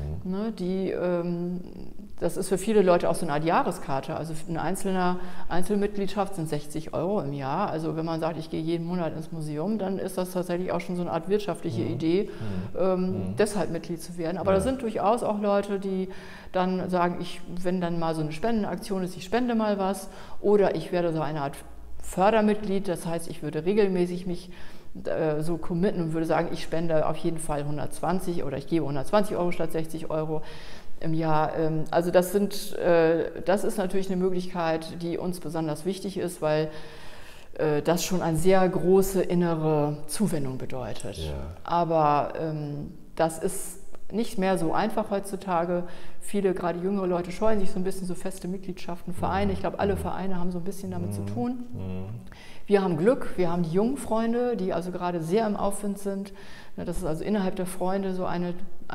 das ist für viele Leute auch so eine Art Jahreskarte, also eine Einzelmitgliedschaft sind 60 € im Jahr, also wenn man sagt, ich gehe jeden Monat ins Museum, dann ist das tatsächlich auch schon so eine Art wirtschaftliche Idee, deshalb Mitglied zu werden, aber da sind durchaus auch Leute, die dann sagen, wenn dann mal so eine Spendenaktion ist, ich spende mal was oder ich werde so eine Art Fördermitglied, das heißt, ich würde regelmäßig mich so committen und würde sagen, ich spende auf jeden Fall 120 oder ich gebe 120 € statt 60 € im Jahr. Also das ist natürlich eine Möglichkeit, die uns besonders wichtig ist, weil das schon eine sehr große innere Zuwendung bedeutet. Ja. Aber das ist nicht mehr so einfach heutzutage viele, gerade jüngere Leute, scheuen sich so ein bisschen so feste Mitgliedschaften, Vereine. Ich glaube, alle Vereine haben so ein bisschen damit zu tun. Wir haben Glück, wir haben die jungen Freunde, die also gerade sehr im Aufwind sind. Das ist also innerhalb der Freunde so eine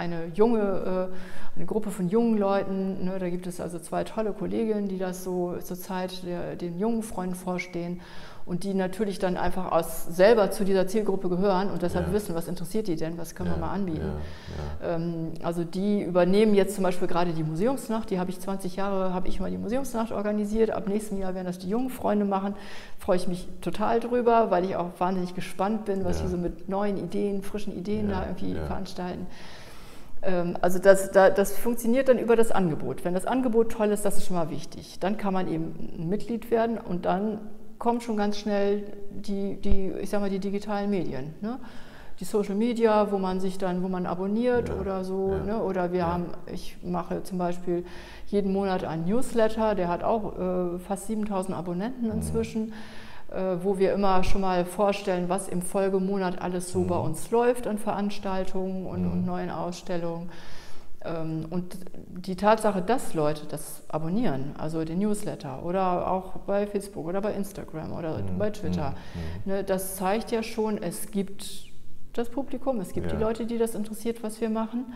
Gruppe von jungen Leuten. Da gibt es also 2 tolle Kolleginnen, die das so zurzeit den jungen Freunden vorstehen und die natürlich dann einfach selber zu dieser Zielgruppe gehören und deshalb wissen, was interessiert die denn, was können wir mal anbieten. Also die übernehmen jetzt zum Beispiel gerade die Museumsnacht, die habe ich 20 Jahre, habe ich mal die Museumsnacht organisiert, ab nächstem Jahr werden das die jungen Freunde machen, freue ich mich total drüber, weil ich auch wahnsinnig gespannt bin, was die so mit neuen Ideen, frischen Ideen da irgendwie veranstalten. Also das funktioniert dann über das Angebot. Wenn das Angebot toll ist, das ist schon mal wichtig. Dann kann man eben ein Mitglied werden und dann kommt schon ganz schnell die digitalen Medien. Ne? Die Social Media, wo man abonniert oder so. Ne? Oder ich mache zum Beispiel jeden Monat einen Newsletter, der hat auch fast 7000 Abonnenten inzwischen. Wo wir immer schon mal vorstellen, was im Folgemonat alles so bei uns läuft an Veranstaltungen und neuen Ausstellungen. Und die Tatsache, dass Leute das abonnieren, also den Newsletter oder auch bei Facebook oder bei Instagram oder bei Twitter, ne, das zeigt ja schon, es gibt das Publikum, es gibt die Leute, die das interessiert, was wir machen.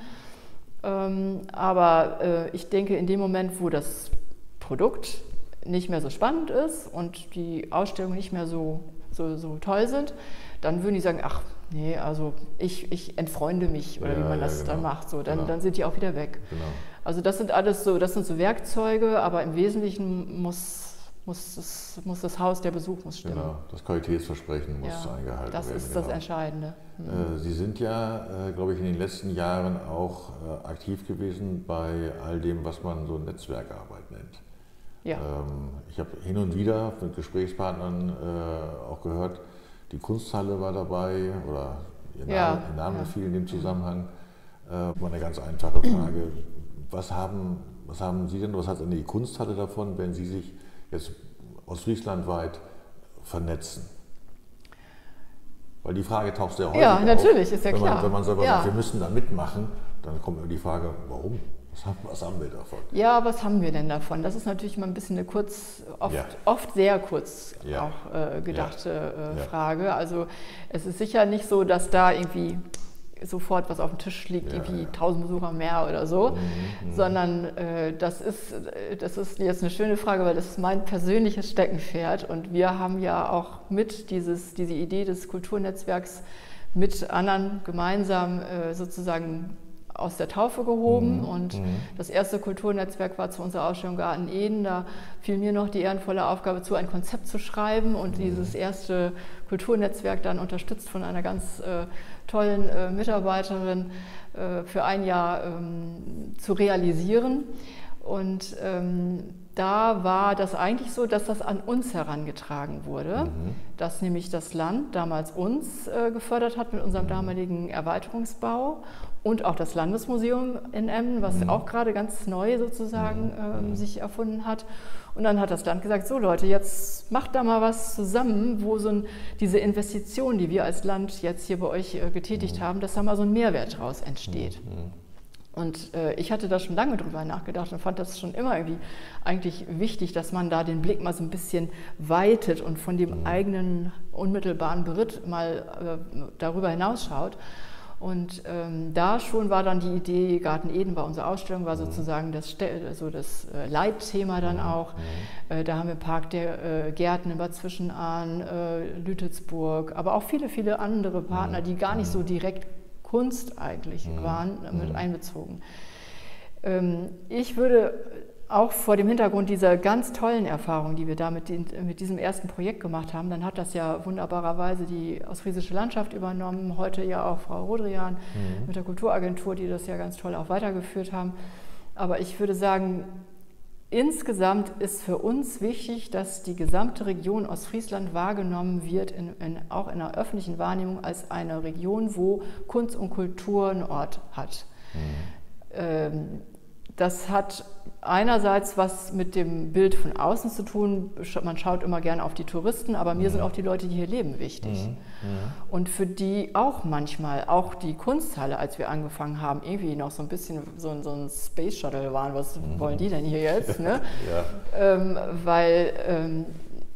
Aber ich denke, in dem Moment, wo das Produkt nicht mehr so spannend ist und die Ausstellungen nicht mehr so toll sind, dann würden die sagen, ach nee, also ich entfreunde mich oder wie man das dann macht, so, dann sind die auch wieder weg. Genau. Also das sind so Werkzeuge, aber im Wesentlichen muss das Haus, der Besuch muss stimmen. Genau, das Qualitätsversprechen muss eingehalten werden. Das ist das Entscheidende. Sie sind ja, glaube ich, in den letzten Jahren auch aktiv gewesen bei all dem, was man so Netzwerkarbeit nennt. Ja. Ich habe hin und wieder mit Gesprächspartnern auch gehört, die Kunsthalle war dabei oder Ihr Name fiel in dem Zusammenhang. Eine ganz einfache Frage, was haben Sie denn, was hat denn die Kunsthalle davon, wenn Sie sich jetzt ostfrieslandweit vernetzen? Weil die Frage taucht sehr häufig auf. Ja, natürlich, ist ja klar. Wenn man sagt, wir müssen da mitmachen, dann kommt immer die Frage, warum? Was haben wir davon? Ja, was haben wir denn davon? Das ist natürlich mal ein bisschen eine oft sehr kurz gedachte Frage. Also es ist sicher nicht so, dass da irgendwie sofort was auf dem Tisch liegt, irgendwie 1000 Besucher mehr oder so, sondern das ist jetzt eine schöne Frage, weil das ist mein persönliches Steckenpferd und wir haben ja auch mit diese Idee des Kulturnetzwerks mit anderen gemeinsam sozusagen aus der Taufe gehoben und das erste Kulturnetzwerk war zu unserer Ausstellung Garten Eden. Da fiel mir noch die ehrenvolle Aufgabe zu, ein Konzept zu schreiben und dieses erste Kulturnetzwerk dann unterstützt von einer ganz tollen Mitarbeiterin für ein Jahr zu realisieren. Und da war das eigentlich so, dass das an uns herangetragen wurde, dass nämlich das Land damals uns gefördert hat mit unserem damaligen Erweiterungsbau und auch das Landesmuseum in Emden, was auch gerade ganz neu sozusagen sich erfunden hat. Und dann hat das Land gesagt, so Leute, jetzt macht da mal was zusammen, wo diese Investition, die wir als Land jetzt hier bei euch getätigt haben, dass da mal so ein Mehrwert daraus entsteht. Und ich hatte da schon lange drüber nachgedacht und fand das schon immer irgendwie eigentlich wichtig, dass man da den Blick mal so ein bisschen weitet und von dem eigenen unmittelbaren Beritt mal darüber hinausschaut. Und da schon war dann die Idee, Garten Eden bei unserer Ausstellung war sozusagen das Leitthema dann auch. Da haben wir Park der Gärten in Bad Zwischenahn, Lütelsburg, aber auch viele, viele andere Partner, die gar nicht so direkt Kunst eigentlich waren, mit einbezogen. Ich würde auch vor dem Hintergrund dieser ganz tollen Erfahrung, die wir da mit diesem ersten Projekt gemacht haben, dann hat das ja wunderbarerweise die Ostfriesische Landschaft übernommen, heute ja auch Frau Rodrian mit der Kulturagentur, die das ja ganz toll auch weitergeführt haben. Aber ich würde sagen, insgesamt ist für uns wichtig, dass die gesamte Region Ostfriesland wahrgenommen wird, auch in der öffentlichen Wahrnehmung als eine Region, wo Kunst und Kultur einen Ort hat. Das hat einerseits was mit dem Bild von außen zu tun. Man schaut immer gerne auf die Touristen, aber mir sind auch die Leute, die hier leben, wichtig. Und für die auch manchmal, auch die Kunsthalle, als wir angefangen haben, irgendwie noch so ein bisschen so ein Space Shuttle waren. Was wollen die denn hier jetzt? Ne? Weil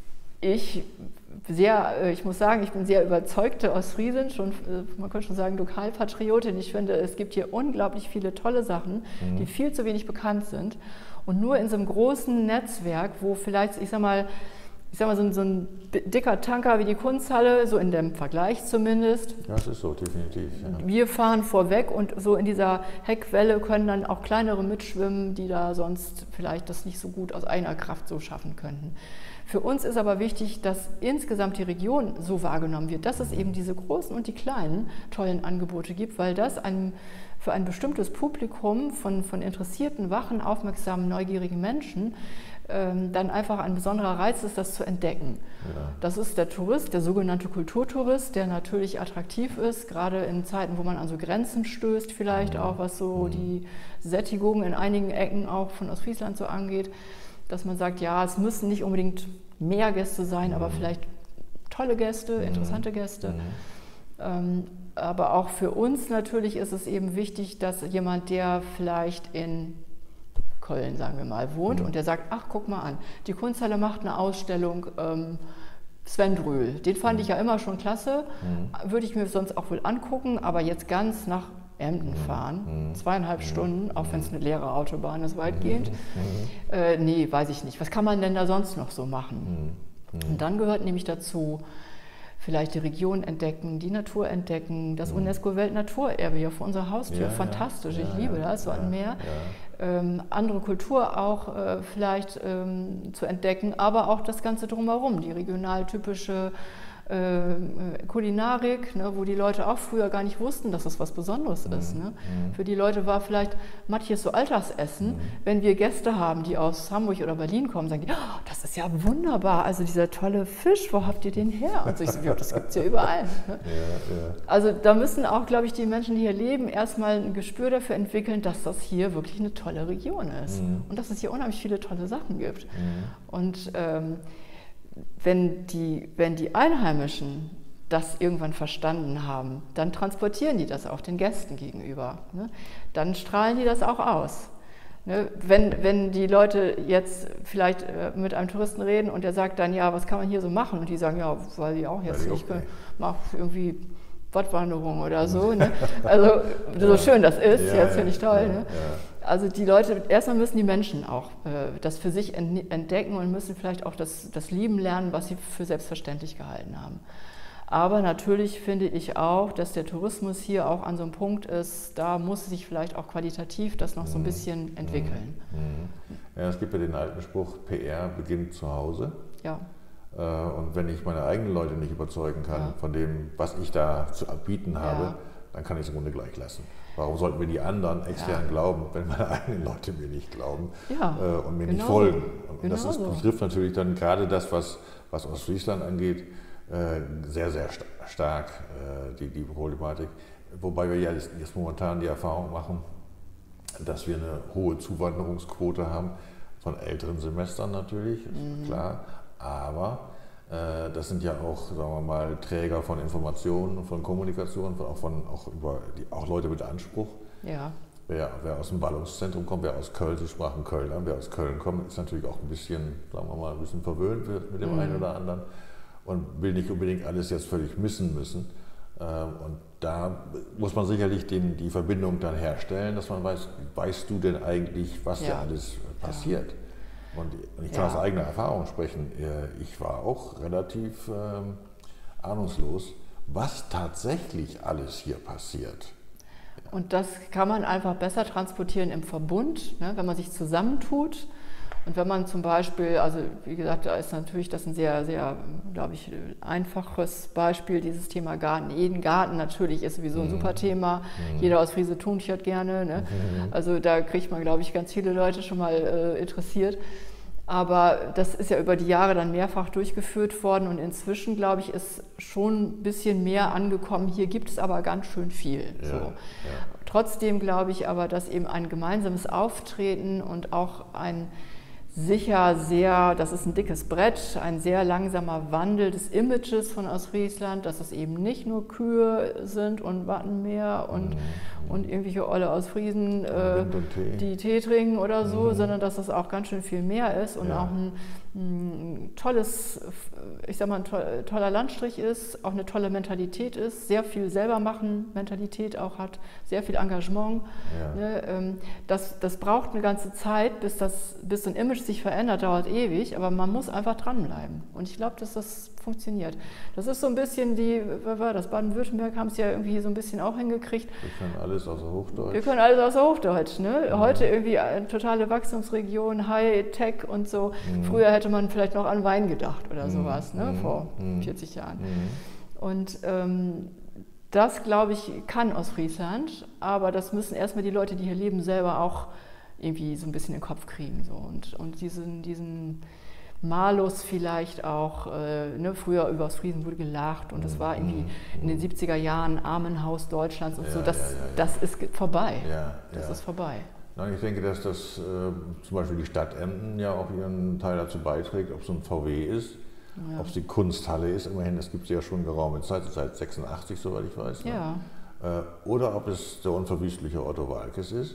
ich muss sagen, ich bin sehr überzeugte Ostfriesin, man könnte schon sagen Lokalpatriotin. Ich finde, es gibt hier unglaublich viele tolle Sachen, die viel zu wenig bekannt sind. Und nur in so einem großen Netzwerk, wo vielleicht, ich sag mal, so ein dicker Tanker wie die Kunsthalle, so in dem Vergleich zumindest. Ja, das ist so, definitiv. Ja. Wir fahren vorweg und so in dieser Heckwelle können dann auch kleinere mitschwimmen, die da sonst vielleicht das nicht so gut aus eigener Kraft so schaffen könnten. Für uns ist aber wichtig, dass insgesamt die Region so wahrgenommen wird, dass es eben diese großen und die kleinen tollen Angebote gibt, weil das für ein bestimmtes Publikum von interessierten, wachen, aufmerksamen, neugierigen Menschen dann einfach ein besonderer Reiz ist, das zu entdecken. Ja. Das ist der Tourist, der sogenannte Kulturtourist, der natürlich attraktiv ist, gerade in Zeiten, wo man an so Grenzen stößt, vielleicht auch, was so die Sättigung in einigen Ecken auch von Ostfriesland so angeht. Dass man sagt, ja, es müssen nicht unbedingt mehr Gäste sein, aber vielleicht tolle Gäste, interessante Gäste. Aber auch für uns natürlich ist es eben wichtig, dass jemand, der vielleicht in Köln, sagen wir mal, wohnt und der sagt, ach, guck mal an, die Kunsthalle macht eine Ausstellung, Sven Dröhl, den fand ich ja immer schon klasse, würde ich mir sonst auch wohl angucken, aber jetzt ganz nach Emden fahren, 2,5 Stunden, auch wenn es eine leere Autobahn ist, weitgehend. Nee, weiß ich nicht. Was kann man denn da sonst noch so machen? Und dann gehört nämlich dazu, vielleicht die Region entdecken, die Natur entdecken, das UNESCO-Weltnaturerbe hier vor unserer Haustür, ja, fantastisch, ich liebe das, so ein Meer. Andere Kultur auch vielleicht zu entdecken, aber auch das Ganze drumherum, die regional typische Kulinarik, ne, wo die Leute auch früher gar nicht wussten, dass das was Besonderes ist. Ne? Für die Leute war vielleicht manches so Alltagsessen. Wenn wir Gäste haben, die aus Hamburg oder Berlin kommen, sagen die, oh, das ist ja wunderbar, also dieser tolle Fisch, wo habt ihr den her? Und so, ich so, ja, das gibt es ja überall. Ne? Also da müssen auch, glaube ich, die Menschen, die hier leben, erstmal ein Gespür dafür entwickeln, dass das hier wirklich eine tolle Region ist und dass es hier unheimlich viele tolle Sachen gibt. Und wenn die Einheimischen das irgendwann verstanden haben, dann transportieren die das auch den Gästen gegenüber. Ne? Dann strahlen die das auch aus. Ne? Wenn die Leute jetzt vielleicht mit einem Touristen reden und der sagt dann, ja, was kann man hier so machen? Und die sagen, ja, weiß ich auch jetzt nicht, mach irgendwie Wattwanderung oder so. Ne? Also so schön das ist, jetzt finde ich toll. Ne? Also die Leute, erstmal müssen die Menschen auch das für sich entdecken und müssen vielleicht auch das Lieben lernen, was sie für selbstverständlich gehalten haben. Aber natürlich finde ich auch, dass der Tourismus hier auch an so einem Punkt ist, da muss sich vielleicht auch qualitativ das noch so ein bisschen entwickeln. Ja, es gibt ja den alten Spruch, PR beginnt zu Hause. Ja. Und wenn ich meine eigenen Leute nicht überzeugen kann von dem, was ich da zu bieten habe, dann kann ich es im Grunde gleich lassen. Warum sollten mir die anderen extern glauben, wenn meine eigenen Leute mir nicht glauben und mir nicht folgen? Und das betrifft natürlich dann gerade das, was Ostfriesland angeht, sehr, sehr stark, die Problematik. Wobei wir ja jetzt momentan die Erfahrung machen, dass wir eine hohe Zuwanderungsquote haben, von älteren Semestern natürlich, ist klar, aber das sind ja auch, sagen wir mal, Träger von Informationen, von Kommunikation, auch Leute mit Anspruch. Ja. Wer aus dem Ballungszentrum kommt, wer aus Köln, Sie sprachen Köln an, wer aus Köln kommt, ist natürlich auch ein bisschen, sagen wir mal, ein bisschen verwöhnt wird mit dem einen oder anderen und will nicht unbedingt alles jetzt völlig missen müssen. Und da muss man sicherlich die Verbindung dann herstellen, dass man weiß, weißt du denn eigentlich, was da alles passiert? Und ich kann aus eigener Erfahrung sprechen, ich war auch relativ ahnungslos, was tatsächlich alles hier passiert. Und das kann man einfach besser transportieren im Verbund, ne, wenn man sich zusammentut. Und wenn man zum Beispiel, also wie gesagt, da ist natürlich das ein sehr, sehr, glaube ich, einfaches Beispiel, dieses Thema Garten. Jeden Garten natürlich ist sowieso ein super Thema. Jeder aus Friese Thunchert gerne. Ne? Also da kriegt man, glaube ich, ganz viele Leute schon mal interessiert. Aber das ist ja über die Jahre dann mehrfach durchgeführt worden und inzwischen, glaube ich, ist schon ein bisschen mehr angekommen. Hier gibt es aber ganz schön viel. So. Trotzdem glaube ich aber, dass eben ein gemeinsames Auftreten und auch ein sicher sehr, das ist ein dickes Brett, ein sehr langsamer Wandel des Images von Ostfriesland, dass es eben nicht nur Kühe sind und Wattenmeer und irgendwelche Olle Ostfriesen, die Tee trinken oder so, sondern dass das auch ganz schön viel mehr ist und auch ein tolles, ich sag mal, ein toller Landstrich ist, auch eine tolle Mentalität ist, sehr viel selber machen Mentalität auch hat, sehr viel Engagement. Ja. Ne, das braucht eine ganze Zeit, bis so ein Image sich verändert, dauert ewig, aber man muss einfach dranbleiben. Und ich glaube, dass das funktioniert. Das ist so ein bisschen das Baden-Württemberg haben es ja irgendwie so ein bisschen auch hingekriegt. Wir können alles außer Hochdeutsch. Wir können alles außer Hochdeutsch. Ne? Heute irgendwie eine totale Wachstumsregion, High-Tech und so. Früher hätte man vielleicht noch an Wein gedacht oder sowas, ne? Vor 40 Jahren. Und das, glaube ich, kann Ostfriesland, aber das müssen erstmal die Leute, die hier leben, selber auch irgendwie so ein bisschen in den Kopf kriegen. So. Und diesen Malus vielleicht auch, ne, früher über Ostfriesen wurde gelacht und das war irgendwie in den 70er Jahren Armenhaus Deutschlands und so, das ist vorbei. Das ist vorbei. Nein, ich denke, dass das zum Beispiel die Stadt Emden ja auch ihren Teil dazu beiträgt, ob es ein VW ist, ob es die Kunsthalle ist, immerhin, das gibt es ja schon geraume Zeit, seit 86, soweit ich weiß. Ne? Oder ob es der unverwüstliche Otto Waalkes ist.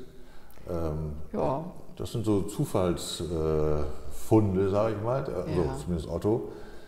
Das sind so Zufallsfunde, sage ich mal, also zumindest Otto,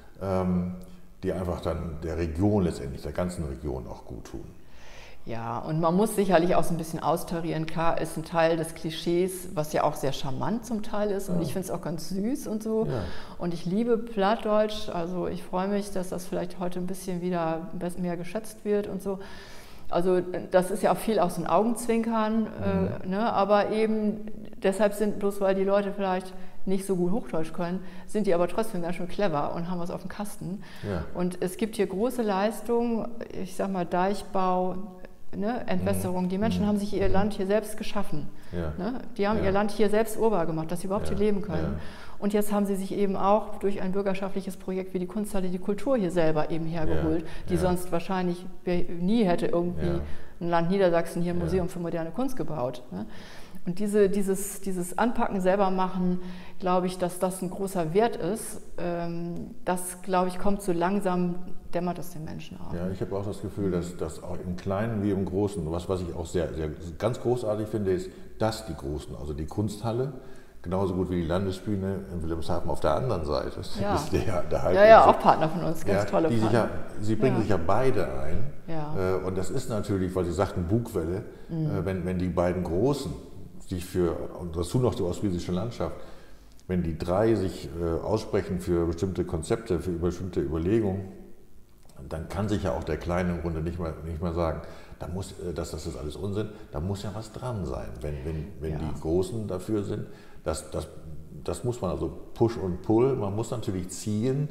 die einfach dann der Region letztendlich, der ganzen Region auch gut tun. Ja, und man muss sicherlich auch so ein bisschen austarieren. Klar, ist ein Teil des Klischees, was ja auch sehr charmant zum Teil ist und ich finde es auch ganz süß und so. Ja. Und ich liebe Plattdeutsch, also ich freue mich, dass das vielleicht heute ein bisschen wieder mehr geschätzt wird und so. Also das ist ja auch viel aus den Augenzwinkern, ne? Aber eben deshalb bloß weil die Leute vielleicht nicht so gut Hochdeutsch können, sind die aber trotzdem ganz schön clever und haben was auf dem Kasten. Ja. Und es gibt hier große Leistungen, ich sag mal Deichbau, ne? Entwässerung. Die Menschen haben sich ihr Land hier selbst geschaffen. Ja. Ne? Die haben ihr Land hier selbst urbar gemacht, dass sie überhaupt hier leben können. Ja. Und jetzt haben sie sich eben auch durch ein bürgerschaftliches Projekt wie die Kunsthalle die Kultur hier selber eben hergeholt, die sonst wahrscheinlich nie hätte irgendwie ein Land Niedersachsen hier ein Museum für moderne Kunst gebaut. Ne? Und dieses Anpacken, selber machen, glaube ich, dass das ein großer Wert ist. Das, glaube ich, kommt so langsam, dämmert es den Menschen auch. Ja, ich habe auch das Gefühl, dass das auch im Kleinen wie im Großen, was ich auch sehr, sehr ganz großartig finde, ist, dass die Großen, also die Kunsthalle, genauso gut wie die Landesbühne in Wilhelmshaven auf der anderen Seite. Das ist der auch Partner von uns, ganz tolle Partner. Sie bringen sich ja beide ein. Ja. Und das ist natürlich, weil Sie sagten Bugwelle, wenn die beiden Großen sich und dazu noch die ostfriesische Landschaft, wenn die drei sich aussprechen für bestimmte Konzepte, für bestimmte Überlegungen, dann kann sich ja auch der Kleine im Grunde nicht mehr sagen, das ist alles Unsinn, da muss ja was dran sein, wenn die Großen dafür sind. Das muss man also Push und Pull, man muss natürlich ziehen,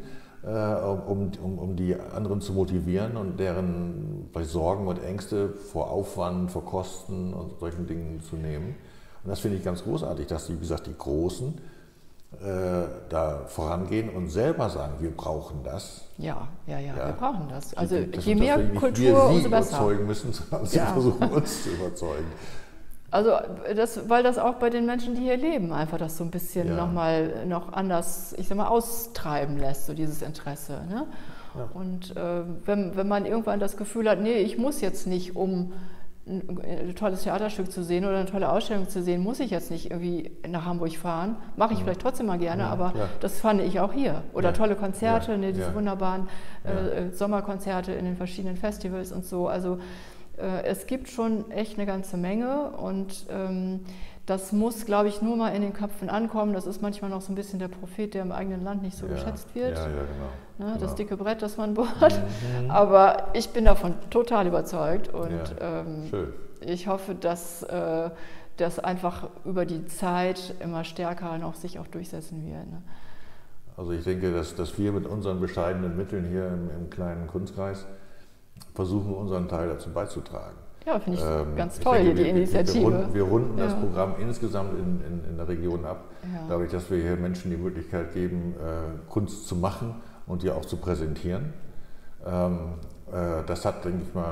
um die anderen zu motivieren und deren Sorgen und Ängste vor Aufwand, vor Kosten und solchen Dingen zu nehmen. Und das finde ich ganz großartig, dass wie gesagt, die Großen da vorangehen und selber sagen, wir brauchen das. Ja, wir brauchen das. Also je mehr Kultur, umso besser. Überzeugen müssen, sondern sie versuchen uns zu überzeugen. Also weil das auch bei den Menschen, die hier leben, einfach das so ein bisschen noch anders, ich sag mal, austreiben lässt, so dieses Interesse. Ne? Ja. Und wenn man irgendwann das Gefühl hat, nee, ich muss jetzt nicht, um ein tolles Theaterstück zu sehen oder eine tolle Ausstellung zu sehen, muss ich jetzt nicht irgendwie nach Hamburg fahren. Mache ich vielleicht trotzdem mal gerne, aber das fand ich auch hier. Oder tolle Konzerte, diese wunderbaren Sommerkonzerte in den verschiedenen Festivals und so. Also es gibt schon echt eine ganze Menge und das muss, glaube ich, nur mal in den Köpfen ankommen. Das ist manchmal noch so ein bisschen der Prophet, der im eigenen Land nicht so geschätzt wird. Ja, genau. Ne, das dicke Brett, das man bohrt. Aber ich bin davon total überzeugt und ich hoffe, dass das einfach über die Zeit immer stärker noch sich auch durchsetzen wird. Ne? Also ich denke, dass wir mit unseren bescheidenen Mitteln hier im kleinen Kunstkreis versuchen, unseren Teil dazu beizutragen. Ja, finde ich ganz toll, hier die Initiative. Wir runden das Programm insgesamt in der Region ab, dadurch, dass wir hier Menschen die Möglichkeit geben, Kunst zu machen und die auch zu präsentieren. Das hat, denke ich mal,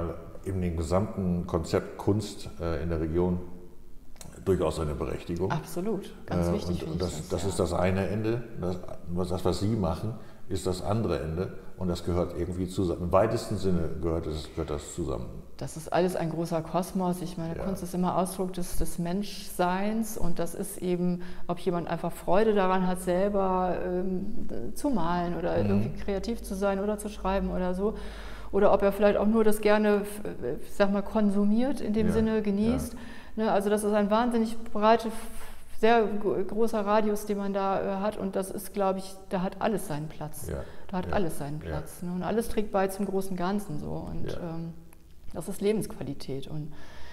in dem gesamten Konzept Kunst in der Region durchaus eine Berechtigung. Absolut, ganz wichtig. Und das ist das eine Ende. Das, was Sie machen, ist das andere Ende. Und das gehört irgendwie zusammen. Im weitesten Sinne gehört das zusammen. Das ist alles ein großer Kosmos. Ich meine, Kunst ist immer Ausdruck des Menschseins. Und das ist eben, ob jemand einfach Freude daran hat, selber zu malen oder irgendwie kreativ zu sein oder zu schreiben oder so. Oder ob er vielleicht auch nur das gerne, ich sag mal, konsumiert, in dem Sinne genießt. Ne, also das ist ein wahnsinnig breiter, sehr großer Radius, den man da hat. Und das ist, glaube ich, da hat alles seinen Platz. Ja. Da hat alles seinen Platz. Ne? Und alles trägt bei zum großen Ganzen so. Und das ist Lebensqualität. Und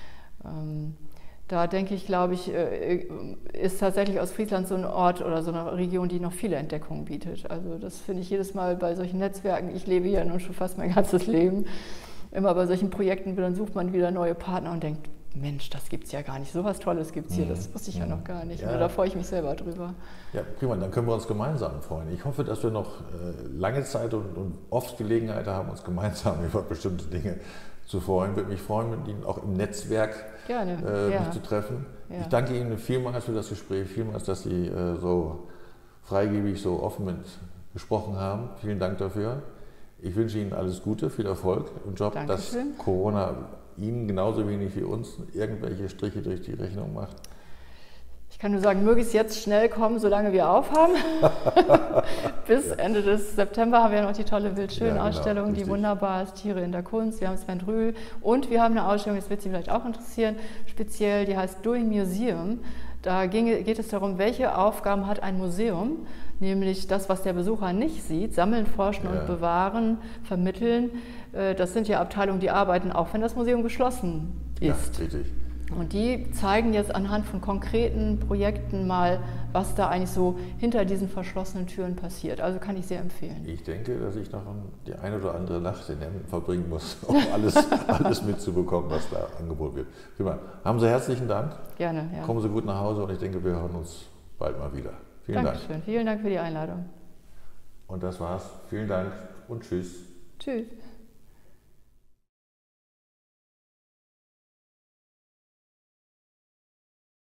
da denke ich, glaube ich, ist tatsächlich Ostfriesland so ein Ort oder so eine Region, die noch viele Entdeckungen bietet. Also das finde ich jedes Mal bei solchen Netzwerken. Ich lebe hier nun schon fast mein ganzes Leben. Immer bei solchen Projekten, dann sucht man wieder neue Partner und denkt, Mensch, das gibt es ja gar nicht. So was Tolles gibt es hier, das wusste ich ja noch gar nicht. Ja. Da freue ich mich selber drüber. Ja, prima, dann können wir uns gemeinsam freuen. Ich hoffe, dass wir noch lange Zeit und oft Gelegenheit haben, uns gemeinsam über bestimmte Dinge zu freuen. Ich würde mich freuen, mit Ihnen auch im Netzwerk mich zu treffen. Ja. Ich danke Ihnen vielmals für das Gespräch, vielmals, dass Sie so freigebig, so offen mit gesprochen haben. Vielen Dank dafür. Ich wünsche Ihnen alles Gute, viel Erfolg im Job, dass Corona Ihnen genauso wenig wie uns irgendwelche Striche durch die Rechnung macht. Ich kann nur sagen, möge es jetzt schnell kommen, solange wir aufhaben. Bis Ende des September haben wir noch die tolle Wildschön-Ausstellung, die wunderbar ist, Tiere in der Kunst. Wir haben Sven Drühl und wir haben eine Ausstellung, das wird Sie vielleicht auch interessieren, speziell, die heißt Doing Museum. Da geht es darum, welche Aufgaben hat ein Museum, nämlich das, was der Besucher nicht sieht, sammeln, forschen und bewahren, vermitteln. Das sind ja Abteilungen, die arbeiten, auch wenn das Museum geschlossen ist. Ja, richtig. Und die zeigen jetzt anhand von konkreten Projekten mal, was da eigentlich so hinter diesen verschlossenen Türen passiert. Also kann ich sehr empfehlen. Ich denke, dass ich noch die eine oder andere Nacht in Emden verbringen muss, um alles mitzubekommen, was da angeboten wird. Prima. Haben Sie herzlichen Dank. Gerne. Ja. Kommen Sie gut nach Hause und ich denke, wir hören uns bald mal wieder. Vielen Dank. Dankeschön. Vielen Dank für die Einladung. Und das war's. Vielen Dank und tschüss. Tschüss.